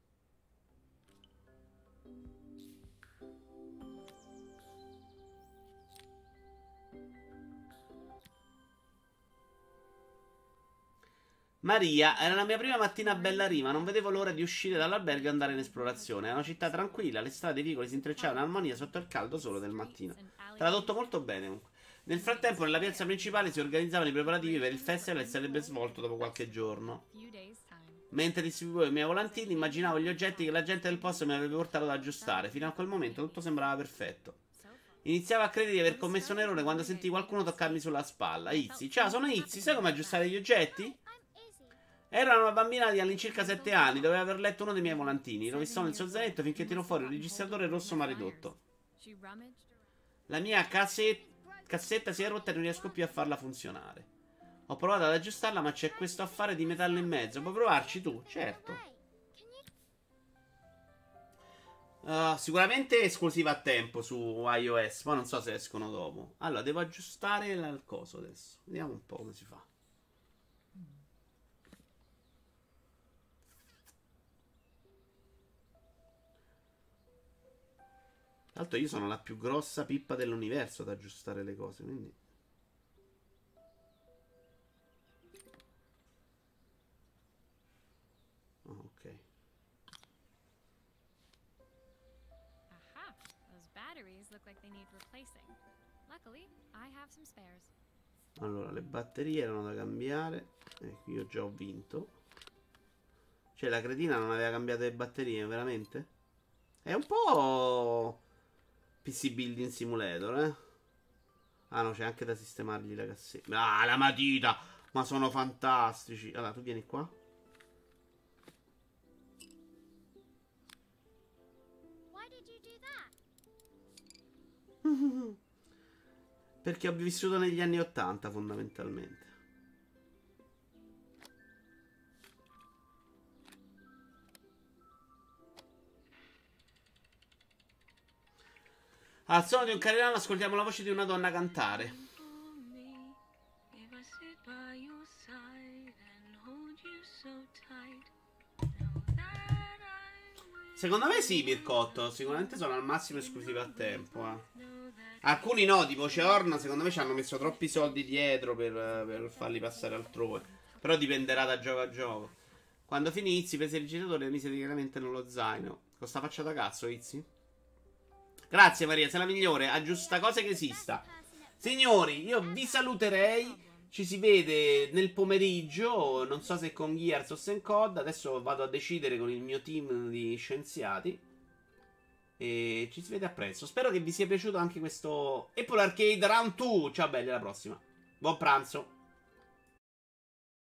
Maria, era la mia prima mattina a Bellarima, non vedevo l'ora di uscire dall'albergo e andare in esplorazione. È una città tranquilla, le strade e i vicoli si intrecciavano in armonia sotto il caldo sole del mattino. Tradotto molto bene comunque. Nel frattempo nella piazza principale si organizzavano i preparativi per il festival che sarebbe svolto dopo qualche giorno. Mentre distribuivo i miei volantini immaginavo gli oggetti che la gente del posto mi avrebbe portato ad aggiustare. Fino a quel momento tutto sembrava perfetto. Iniziavo a credere di aver commesso un errore quando sentii qualcuno toccarmi sulla spalla. Izzy, ciao, sono Izzy, sai come aggiustare gli oggetti? Era una bambina di all'incirca sette anni, doveva aver letto uno dei miei volantini. Lo fissò nel suo zainetto finché tirò fuori un registratore rosso maledotto. La mia cassetta cassetta si è rotta e non riesco più a farla funzionare. Ho provato ad aggiustarla, ma c'è questo affare di metallo in mezzo. Puoi provarci tu? Certo. Uh, sicuramente esclusiva a tempo su iOS, ma non so se escono dopo. Allora, devo aggiustare il coso adesso. Vediamo un po' come si fa. Tra l'altro io sono la più grossa pippa dell'universo ad aggiustare le cose, quindi... Oh, ok. Aha, those batteries look like they need replacing. Luckily, I have some spares. Allora, le batterie erano da cambiare. Eh, io già ho vinto. Cioè, la cretina non aveva cambiato le batterie, veramente? È un po'... P C Building Simulator, eh? Ah no, c'è anche da sistemargli la cassetta. Ah, la matita! Ma sono fantastici. Allora, tu vieni qua. Why did you do that? Perché ho vissuto negli anni ottanta, fondamentalmente. Al suono di un carillon ascoltiamo la voce di una donna cantare. Secondo me sì, Mircotto. Sicuramente sono al massimo esclusive a tempo. Eh. Alcuni no, tipo Ceorna, secondo me ci hanno messo troppi soldi dietro per, per farli passare altrove. Però dipenderà da gioco a gioco. Quando finì Izzy prese il rigiratore e mise direttamente nello zaino. Con sta faccia da cazzo, Izzy? Grazie Maria, sei la migliore. Aggiusta cose che esista. Signori, io vi saluterei. Ci si vede nel pomeriggio. Non so se con Gears o Sencod. Adesso vado a decidere con il mio team di scienziati. E ci si vede a presto. Spero che vi sia piaciuto anche questo Apple Arcade Round due. Ciao belli, alla prossima. Buon pranzo.